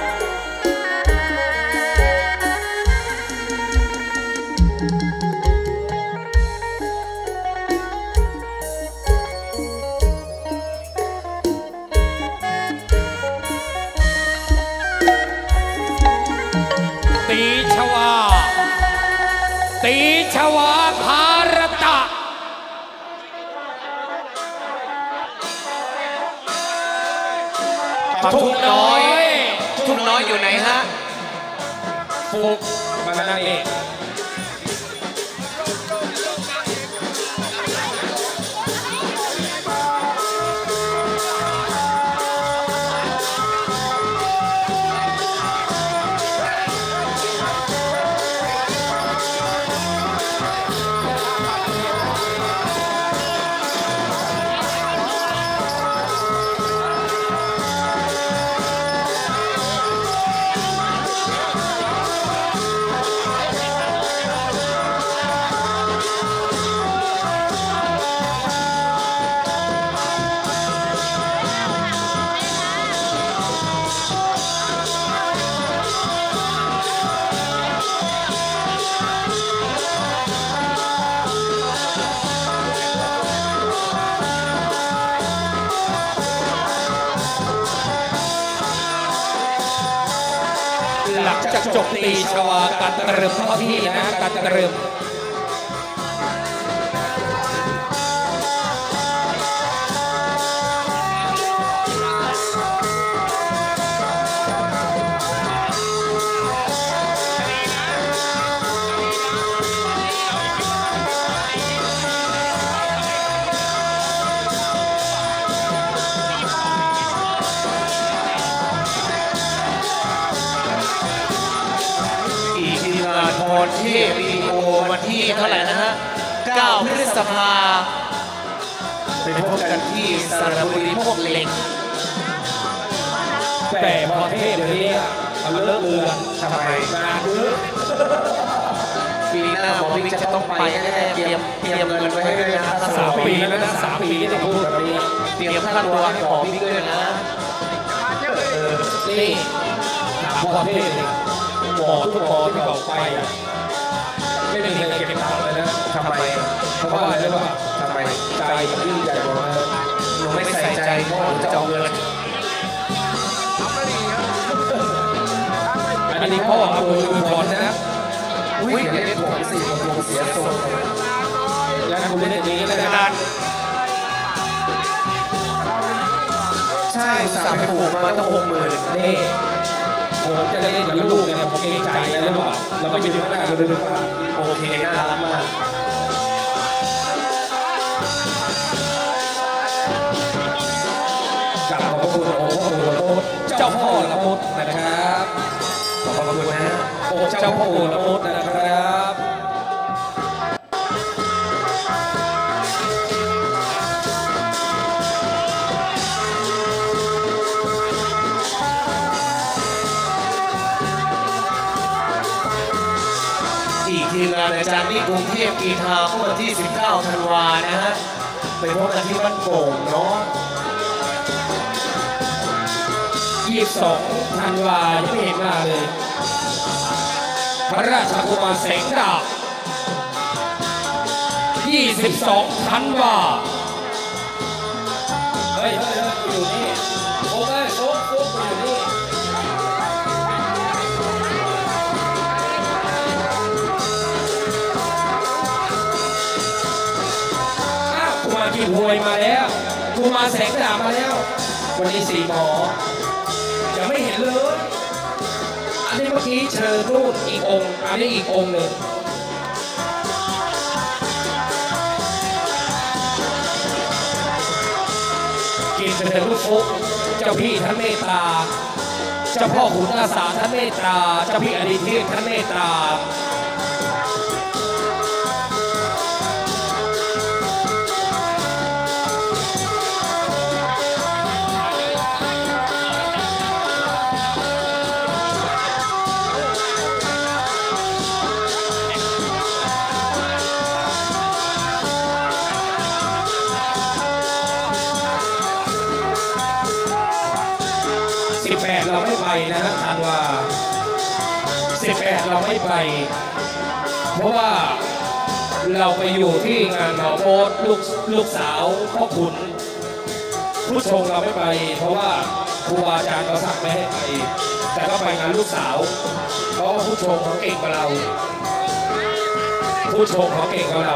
ตีชวาตีชวาภารตะทุ่งน้อยทุ่งน้อยอยู่ไหนฮะฟุกมานั่งเองหลังจากจบตีชวาการตรึมเข้าที่นะการตรึมพรเทพวีดีโอวันที่เท่าไหร่นะฮะเก้าพฤษภาไปพบกันที่สระบุรีพวกเหล็กแต่พรเทพเดี๋ยวนี้เขาเลิกเรือทำไมงานเยอะปีหน้าหมอบิ๊กจะต้องไปแน่ๆเตรียมเตรียมเงินไว้ให้ด้วยนะครับสามปีแล้วนะสามปีที่พูดแบบนี้เตรียมค่าตัวให้หมอบิ๊กด้วยนะเออนี่ถามพ่อเทพเลยหมอทุกหมอที่เขาไปอ่ะไม่มีใครเก็บตังค์เลยนะทำไมเพราะว่าอะไรรู้ป่ะทำไมใจมันยิ่งใหญ่กว่าหนูไม่ใส่ใจเพราะหนูจะเอาเงินอันนี้พ่อเอามือมือก่อนนะอุ้ยอย่าเล่นผมสิผมเสียทรงแล้วคุณเล่นอย่างนี้เลยขนะนาดใช่สามผูกมาต้องหกหมื่นนี่ผมจะได้เล่นกับลูกเนี่ยผมเกรงใจนะหรือเปล่าเราไม่ไปดูหน้าเราดูหน้าโอเคน่ารักมากกลับขอบพระคุณองค์พระปู่ละมุดเจ้าพ่อละมุดนะครับขอบคุณนะองค์เจ้าพ่อปู่ละมุดนะครับอีกทีมงานอาจารย์ที่กรุงเทพกีฬาเมื่อวันที่สิบเก้าธันวานะฮะไปพบกันที่บ้านโป่งเนาะยี่สิบสองธันวายังไม่เห็นมาเลยพระราชกุมารเสงดาบยี่สิบสองธันวาเฮ้ยเฮ้ยเฮ้ยอยู่นี่โอ้ยโอ้ยโอ้ยอยู่นี่อ้าวกุมารกินหวยมาแล้วกุมารแสงดาบมาแล้ววันนี้สี่หมอยังไม่เห็นเลยอันนี้เมื่อกี้เชิญรูปอีกองค์อันนี้อีกองค์หนึ่งกินเป็นเถอะลูกฟุกเจ้าพี่ท่านเมตตาเจ้าพ่อขุนอาสาท่านเมตตาเจ้าพี่อดิเทพท่านเมตตาสิบแปดเราไม่ไปนะฮะธันวาสิบแปดเราไม่ไป เพราะว่าเราไปอยู่ที่งานหมอโบ๊ทลูกลูกสาวพ่อขุนผู้ชงเราไม่ไป เพราะว่าครูบาอาจารย์เขาสั่งไม่ให้ไป แต่ก็ไปงานลูกสาวเพราะว่าผู้ชงเขาเก่งกว่าเรา ผู้ชงเขาเก่งกว่าเรา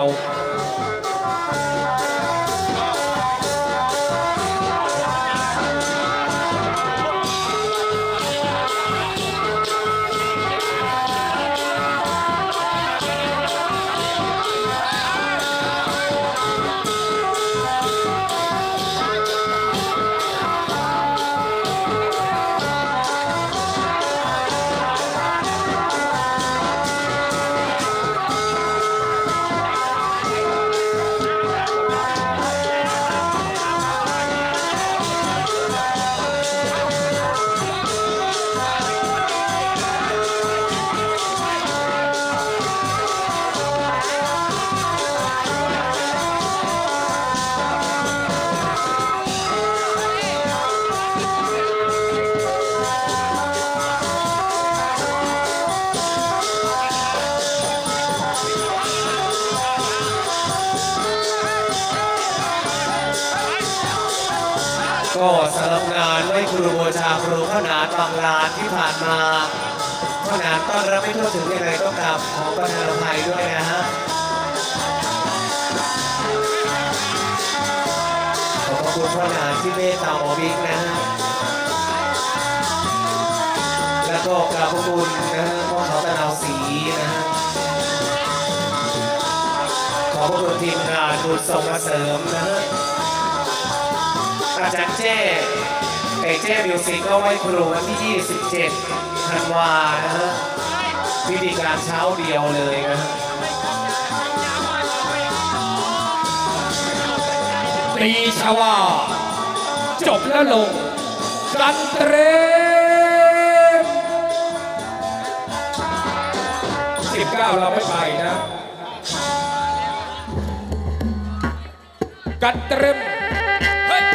ก็สำหรับงานไหว้ครูบูชาครูขนานบางลานที่ผ่านมาขนานต้อนรับไม่ทั่วถึงยังไงก็กราบขอประทานอภัยด้วยนะฮะขอบคุณพ่อหนานที่เมตตาหมอบิ๊กนะฮะแล้วก็กราบขอบคุณนะฮะพ่อเขาตะนาวศรีนะฮะขอบคุณทีมงานบุญส่งมาเสริมนะฮะอาจารย์เจ้ไก่เจ้มิวสิกก็ไหว้ครูวันที่ยี่สิบเจ็ดธันวานะฮะพิธีการเช้าเดียวเลยนะฮะตีชวาจบแล้วลงกันเตรมสิบเก้าเราไม่ไปนะจัดเตรียมเฮ้ย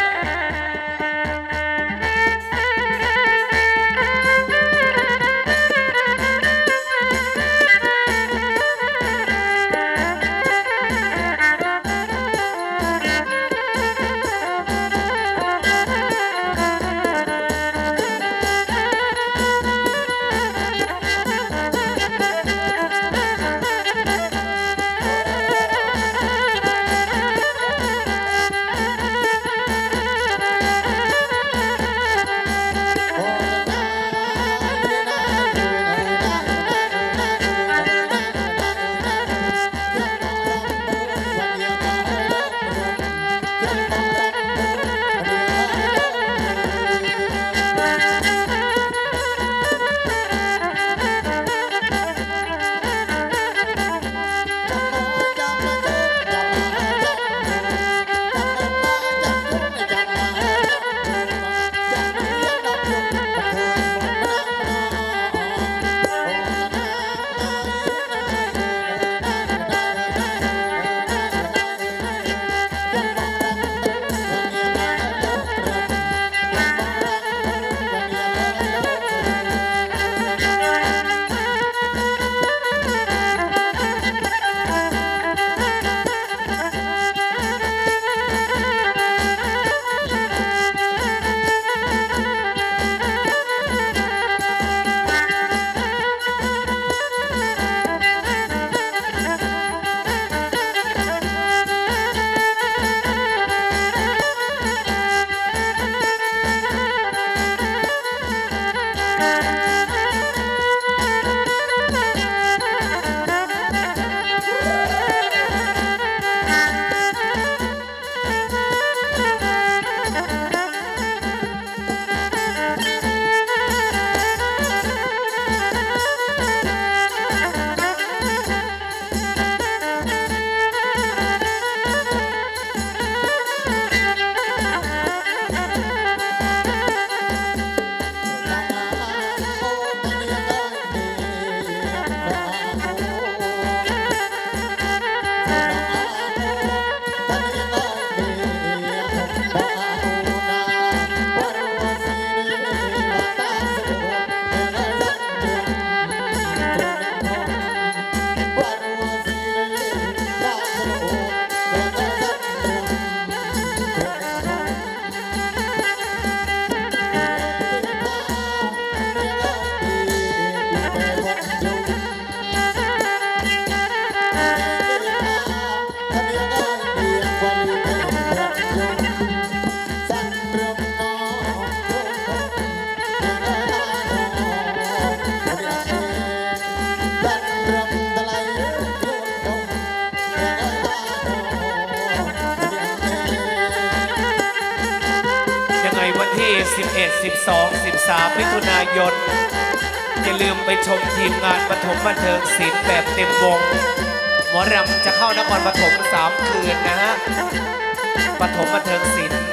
สิบเอ็ด สิบสอง สิบสามมิถุนายนอย่าลืมไปชมทีมงานปฐมบันเทิงศิลป์แบบเต็มวงหมอรำจะเข้านครปฐมสามคืนนะฮะปฐมบันเทิงศิลป์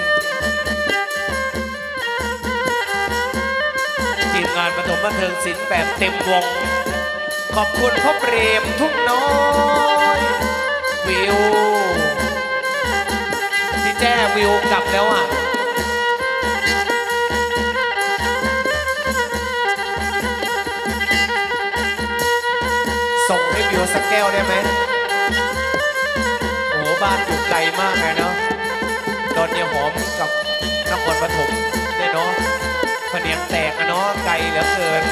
ทีมงานปฐมบันเทิงศิลป์แบบเต็มวงขอบคุณพ่อเปรมทุ่งน้อยวิวที่แจ้วิวกลับแล้วอ่ะส่งให้วิวสักแก้วได้ไหมโอ้บ้านอยู่ไกลมากเลยเนาะตอนเนี้ยหอมกับนครปฐมเนี่ยเนาะผเนียงแตกอะเนาะไกลเหลือเกิน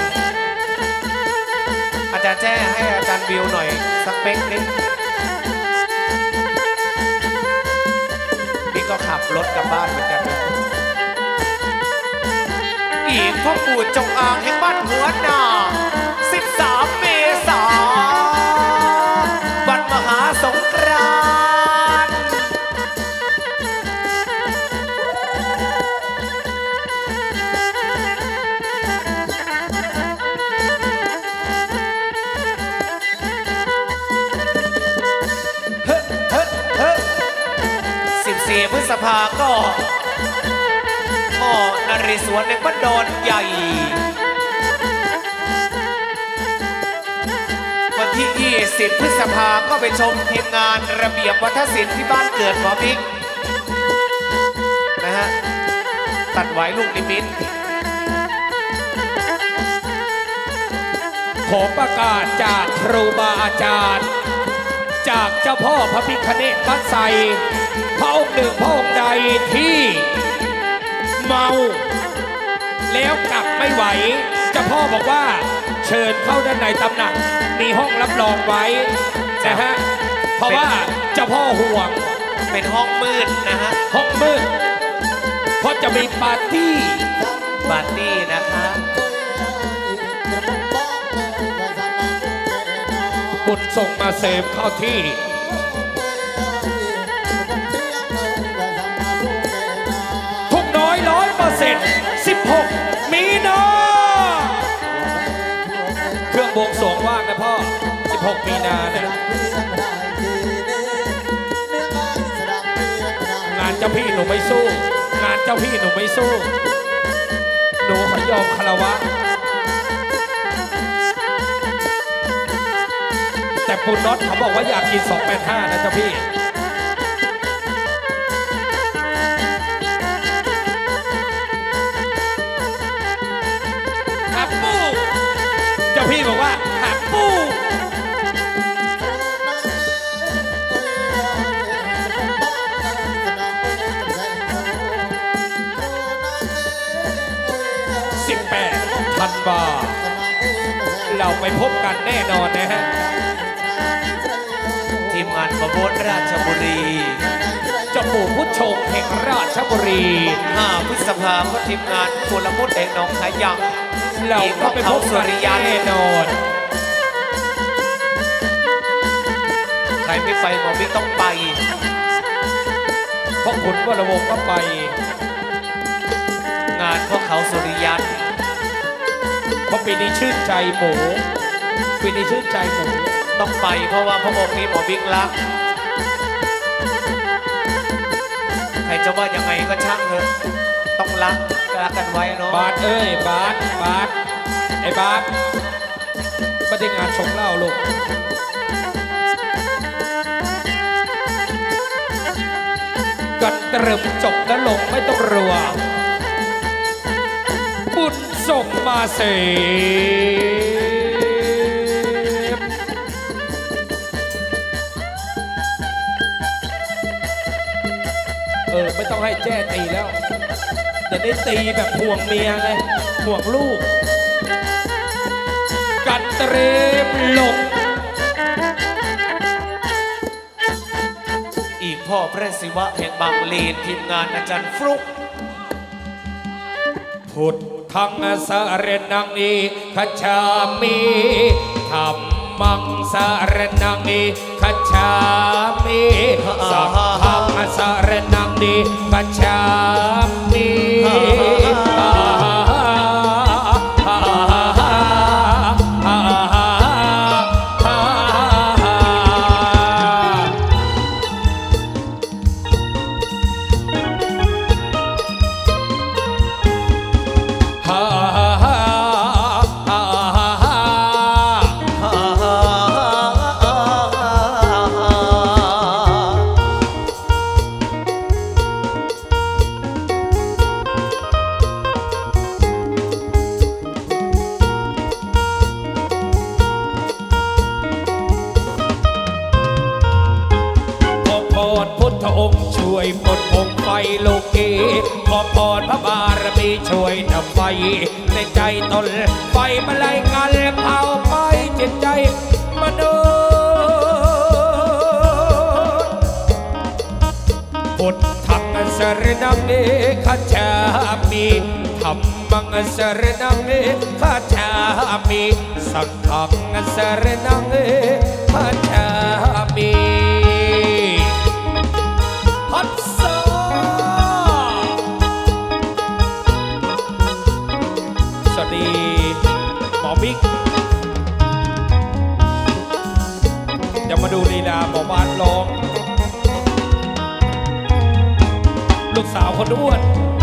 อาจารย์แจ้ให้อาจารย์วิวหน่อยสักเป๊กนิดนี่ก็ขับรถกลับบ้านเหมือนกันอีกพ่อปู่จงอางแห่งบ้านหัวหน้าสิบสามเมษายนวันมหาสงกรานต์สิบสี่พฤษภาก็พ่อนเรศวรในบ้านดอนใหญ่วันที่ยี่สิบพฤษภาก็ไปชมทีมงานระเบียบวัฒนศิลป์ที่บ้านเกิดหมอบิ๊กตัดไว้ลูกนิมิตขอประกาศจากครูบาอาจารย์ จากเจ้าพ่อพระพิฆเนศวัดไซพระองค์หนึ่งพระองค์ใดที่เมาแล้วกลับไม่ไหวเจ้าพ่อบอกว่าเชิญเข้าด้านในตำหนักมีห้องรับรองไว้นะฮะเพราะว่าเจ้าพ่อห่วงเป็นห้องมืดนะฮะห้องมืดเพราะจะมีปาร์ตี้ปาร์ตี้นะคะบุญส่งมาเสพเข้าที่ทุกน้อยร้อยเปอร์เซ็นต์สิบหกมีนาเครื่องบวงสรวงว่างนะพ่อสิบหกมีนาเนี่ยงานเจ้าพี่หนูไม่สู้งานเจ้าพี่หนูไม่สู้หนูขอยอมคารวะแต่ปูน็อตเขาบอกว่าอยากกินสองแปดห้านะเจ้าพี่หักปูเจ้าพี่บอกว่าหักปูสิบแปดธันวาเราไปพบกันแน่นอนนะฮะทีมงานขบวนราชบุรีเจ้าปู่พุทธชงแห่งราชบุรีห้าพฤษภาคมทีมงานพลมุดเอกน้องขยังเราก็ไปพบสุริยันแน่นอนใครไม่ไปหมอบิ๊กต้องไปเพราะคุณวรวงศ์ก็ไปงานพวกเขาสุริยันเพราะปีนี้ชื่นใจหมูปีนี้ชื่นใจหมูต้องไปเพราะว่าพระองค์นี้หมอบิ๊กรักใครจะว่ายังไงก็ช่างเถอะต้องรักรักกันไว้เนาะบาสเอ้ยบาสบาสไอ้บาสไม่ได้งานชงเหล้าลูกกันเติมจบแล้วลงไม่ต้องรัวบุญส่งมาเสพเออไม่ต้องให้แจ้ตีแล้วแต่ได้ตีแบบห่วงเมียไงห่วงลูกกันเตรมลงอีกพ่อพระศิวะแห่งบางเลนทีมงานอาจารย์ฟลุกพุทธังสารนังนิคัจฉามิธัมมังสารนังนิคัจฉามิสังฆังสารนังนิคัจฉามิขอพรพระบารมีช่วยดับไฟในใจตนไฟมาไล่กันเอาไปจิตใจมนุษย์พุทธังสรณังคัจฉามิธัมมังสรณังคัจฉามิสังฆังสรณังคัจฉามิสวัสดีหมอบิ๊กเดี๋ยวมาดูลีลาหมอบานร้องลูกสาวคนอ้วน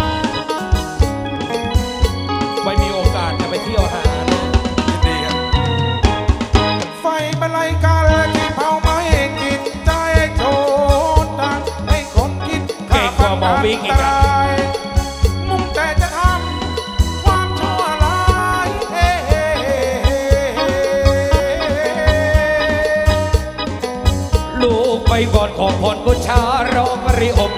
ไม่มีโอกาสจะไปเที่ยวหาดีครับไฟมาไล่กันที่เผาไหม้จิตใจโชดดันให้คนคิดเก่งกว่าหมอบิ๊กอีกอะมุ่งแต่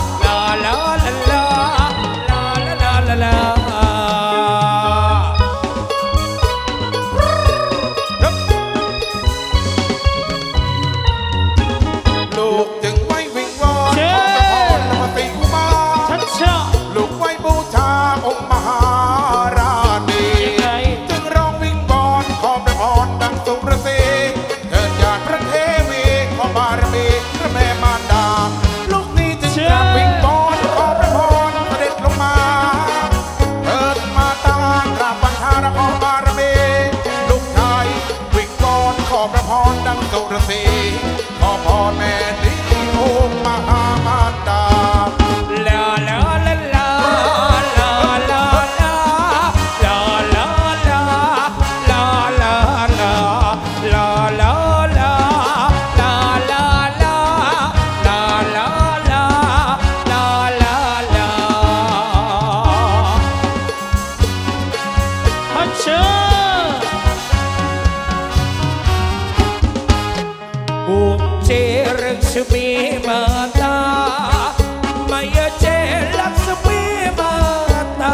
ลาลาลาลาลาลาลา Om Che Lakshmi Mata Maya Che Lakshmi Mata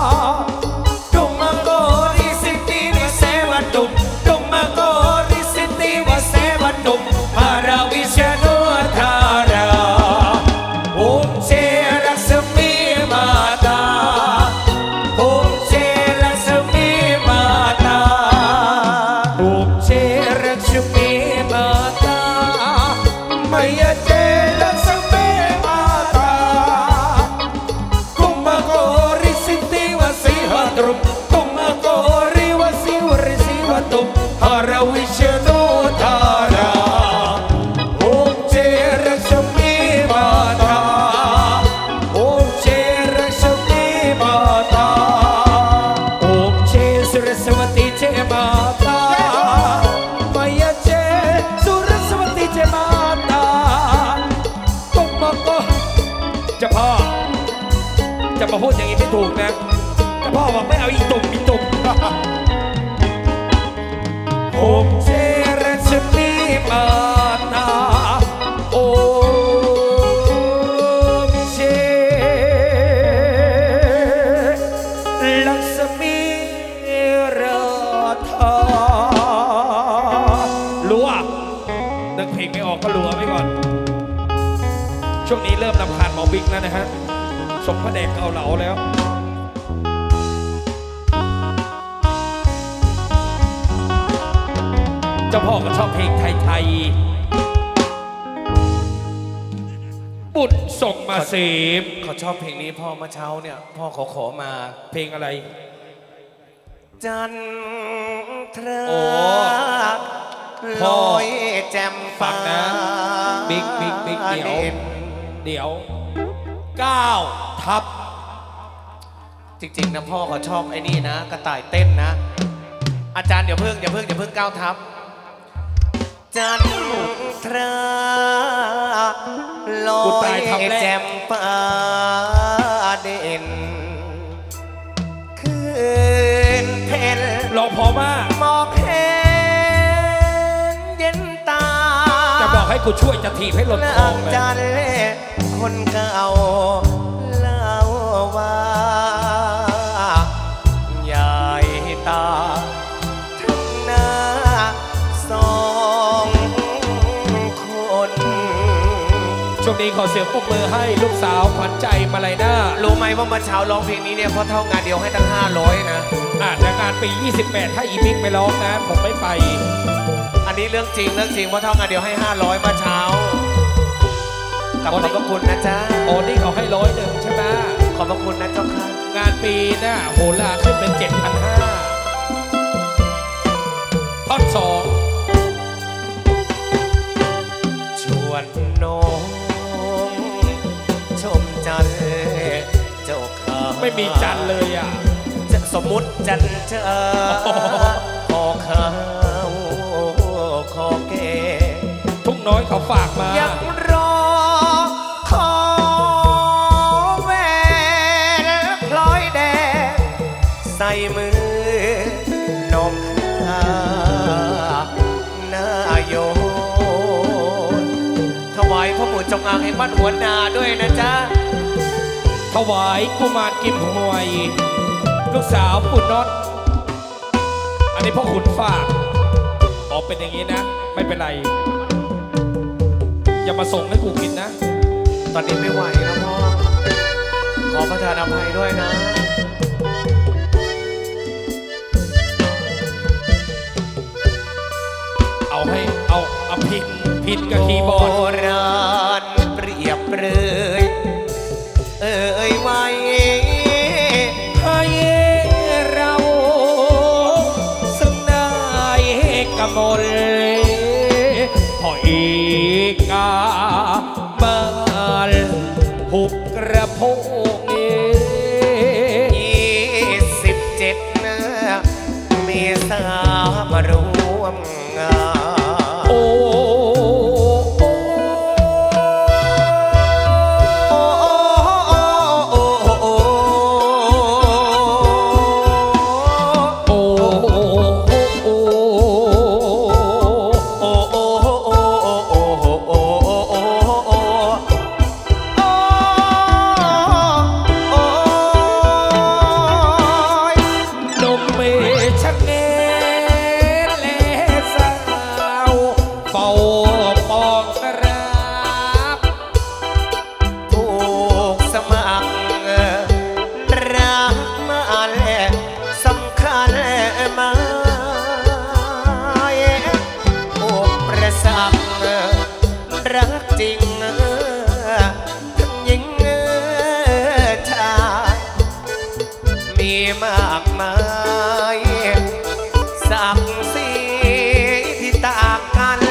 Tumagori Siti Vasevatum Tumagori Siti Vasevatum Hara Vishnu Dhara Om Che Lakshmi Mata Om Che Lakshmi Mata Om Che Lakshmi Mata Maya Che Lakshmi Mata Tumagori Siti Vasevatum Tumagori Vasivri Sivatum Hara Vishnu Dhara Om Che Lakshmi Mata Om Che Lakshmi Mata Om Che Saraswati Che Mata Maya Che Saraswati Che Mata ตุ่มมาก็จะพ่อจะมาพูดอย่างนี้ไม่ถูกนะแต่พ่อบอกไม่เอาอีตุ่มอีตุ่ม Om Che Lakshmi Mata Om Che Lakshmi Ratha รัวนึกเพลงไม่ออกก็รัวไปก่อน ช่วงนี้เริ่มรำคาญหมอบิ๊กแล้วนะฮะส่งพระแดงเกาเหลาแล้ว เจ้าพ่อก็ชอบเพลงไทยๆบุญส่งมาเสพเขาชอบเพลงนี้พ่อเมื่อเช้าเนี่ยพ่อขอขอมาเพลงอะไรจันทราโอ้ลอยแจ่มฟังนะบิ๊กบิ๊กบิ๊กเดี๋ยว เดี๋ยวเก้าทับจริงๆนะพ่อเขาชอบไอ้นี่นะกระต่ายเต้นนะ อาจารย์อย่าเพิ่งอย่าเพิ่งอย่าเพิ่งก้าวทับจันทราลอยแจ่มฟ้าเด่นคืนเพ็ญลองพอมากมองเห็นเย็นตาจะบอกให้กูช่วยจะถีบให้หล่นคลองเลยจันคนเก่าเล่าว่าใหญ่ตาทั้งหน้าสองคนช่วงนี้ขอเสียงปรบมือให้ลูกสาวขวัญใจมาลัยหน้ารู้ไหมว่าเมื่อเช้าร้องเพลงนี้เนี่ยเพราะเท่างานเดียวให้ตั้งห้าร้อยนะอ่านงานปี ยี่สิบแปด ถ้าอีพิกไม่ร้องนะ ผมไม่ไปอันนี้เรื่องจริงเรื่องจริงเพราะเท่างานเดียวให้ห้าร้อยเมื่อเช้ากับขอบพระคุณนะจ๊ะโอ้นี่เขาให้ร้อยหนึ่งใช่ไหมขอบพระคุณนะเจ้าค่ะงานปีหน้าโหราขึ้นเป็น เจ็ดพันห้าร้อย ท่อนสองชวนน้องชมจันทร์เจ้าข้าไม่มีจันเลยอ่ะจะสมมุติจันเจอขอข้าวขอเกทุ่งน้อยเขาฝากมายังรอขอแหวนพลอยแดงใส่มือนมข้าหน้าโยนถวายพ่อปู่จงอางให้บ้านหัวนาด้วยนะจ๊ะถวายกุมารกิมหวย ลูกสาวปุ่นน็อตอันนี้พ่อขุนฝากออกเป็นอย่างนี้นะ ไม่เป็นไร อย่ามาส่งให้กูกินนะตอนนี้ไม่ไหวนะพ่อ ขอประทานอภัยด้วยนะเอาให้เอาเอาพินพินกับคีย์บอร์ดโบราณเปรียบเปรยเอ่ยไว้ให้เราสนายกมลพออีกามาลหุบกระโพงยี่สิบเจ็ดนะเมษามารวมงานโอ้โกรักจริงทั้งหญิงชายมีมากมายศักดิ์ศรีที่ต่างกัน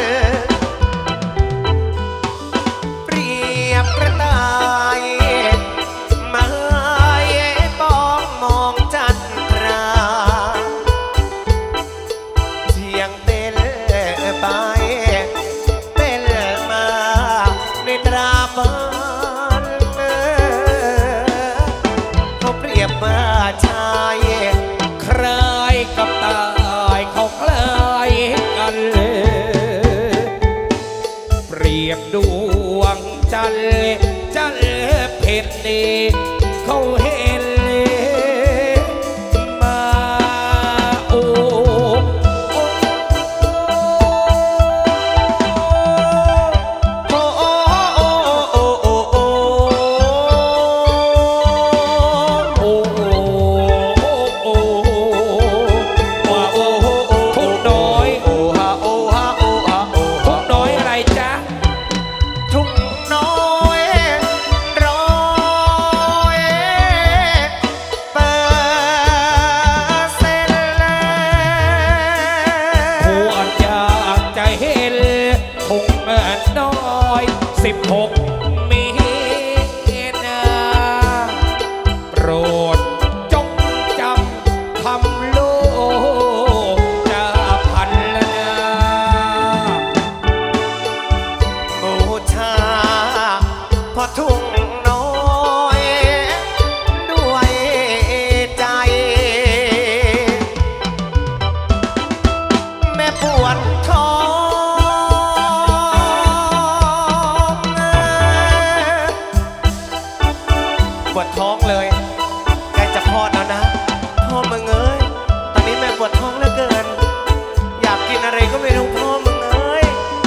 เปรียบกระต่ายไม้ปองมองจันทราเสียงเต้นไปเต้นมาในตราบ้านเขาเปรียบมาชายใครกับตายเขาคล้ายกันเปรียบดวงจันทร์จันทร์เพชรดีเขาเห็นมาโอ้โอ้โอ้โอ้โอ้โอ้โอ้โอ้โอ้โอ้ว่าโอ้ทุกน้อยโอ้ฮะโอ้ฮะโอ้ฮะโอ้ทุกน้อยอะไรจ๊ะทุ่งน้อยร้อยเปอร์เซ็นต์แล้วผู้อันอยากจะเห็นทุกน้อยสิบหกมีนาโปรดจงจำคำลูกจะพันละนาบูชาพ่อทุ่งน้อยด้วยใจ แม่ปวดท้องปวดท้องเลยใกล้จะคลอดแล้วนะพ่อมึงเอ้ยตอนนี้แม่ปวดท้องเหลือเกิน อยากกินอะไรก็ไม่รู้พ่อมึงเอ้ย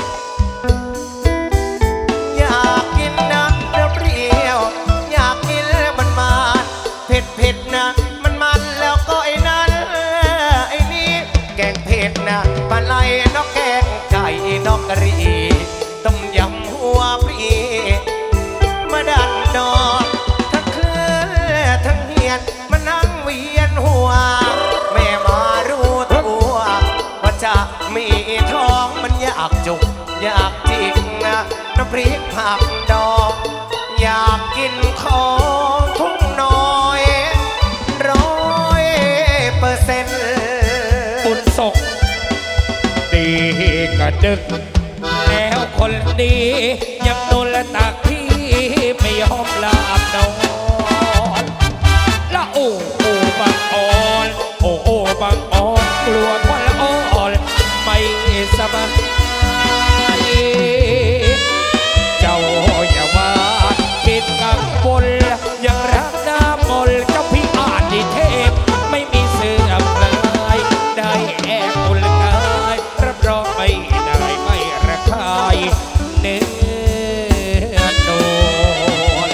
อยากกินน้ำเปรี้ยวๆอยากกินมันมาเผ็ดเผ็ดๆนะมันมันแล้วก็ไอ้นั้นไอ้นี่แกงเผ็ดนะปลาไหลนกแกงไก่นกกะหรี่ต้มยำหัวปลีมาดันดอกทั้งเคลื่อทั้งเหียนมานั่งเวียนหัว แม่มารู้ตัวว่าจะมีท้องมันอยากจุกอยากจิกนะน้ำพริกผักดองอยากกินของทุ่งน้อยร้อยเปอร์เซ็นต์บุญส่งดีกระดึกแล้วคนดียังโดนละตากที่ไม่ยอมหลับนอนละโอ้โอ้บางอ่อนโอ้โอ้บางอ่อนกลัวควันละอ่อนไม่สบายเจ้าอย่าว่าคิดกังวลยังรักน้ำมนต์เจ้าพี่อาจดิเทพไม่มีเสื่อมเลย ได้แอบอุ่นกายรับรองไม่ได้ไม่ระคายเนื้อโดน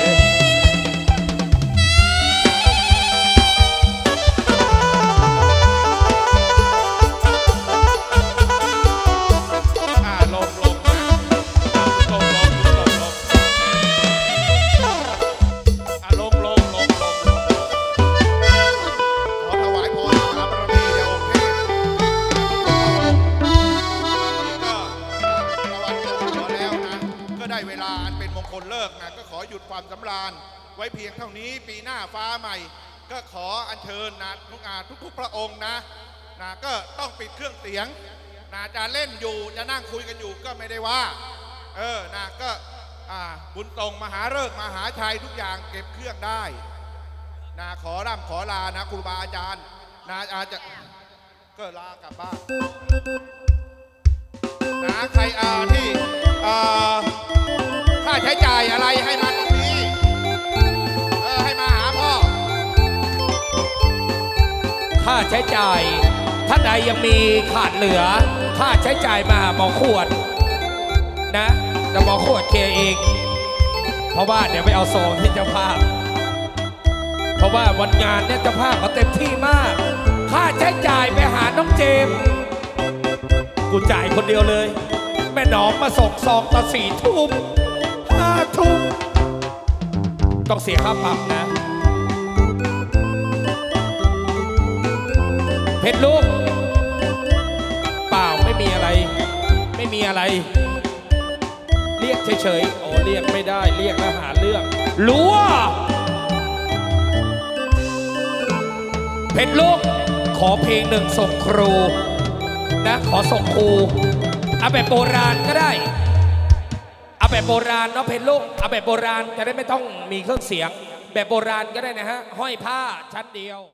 อ่าลงลงนะลงลงลงลงอ่าลงลงลงลงลงขอถวายพรมหาบารมีแด่องค์เทพก็ตะวันตกหัวแล้วนะก็ได้เวลาอันเป็นมงคลเลิกนะก็ขอหยุดความสำราญไว้เพียงเท่านี้ปีหน้าฟ้าใหม่ ก็ขออัญเชิญนะทุกงานทุกๆพระองค์นะนะก็ต้องปิดเครื่องเสียงนะจะเล่นอยู่จะนั่งคุยกันอยู่ก็ไม่ได้ว่าเออนะก็อ่าบุญตรงมหาฤกษ์มหาชัยทุกอย่างเก็บเครื่องได้นะขอร่ำขอลานะครูบาอาจารย์นะอาจจะก็ลากลับบ้านนะใครอ่าที่อ่าค่าใช้จ่ายอะไรให้มาตรงนี้เออให้มาหาพ่อค่าใช้จ่ายท่านใดยังมีขาดเหลือค่าใช้จ่ายมาหมอขวดนะแต่หมอขวดเคลียร์เอง เพราะว่าเดี๋ยวไปเอาซองที่เจ้าภาพ เพราะว่าวันงานเนี่ยเจ้าภาพเขาเต็มที่มาก ค่าใช้จ่ายไปหาน้องเจมส์กูจ่ายคนเดียวเลย แม่หนอมมาส่งซองตอนสี่ทุ่มห้าทุ่มต้องเสียค่าปรับนะเพชรลูกเปล่าไม่มีอะไรไม่มีอะไรเรียกเฉยๆโอ้เรียกไม่ได้เรียกแล้วหาเรื่องรู้ว่าเพชรลูกขอเพลงหนึ่งส่งครูนะขอส่งครูเอาแบบโบราณก็ได้เอาแบบโบราณเนาะเพชรลูกเอาแบบโบราณจะได้ไม่ต้องมีเครื่องเสียงแบบโบราณก็ได้นะฮะห้อยผ้าชั้นเดียว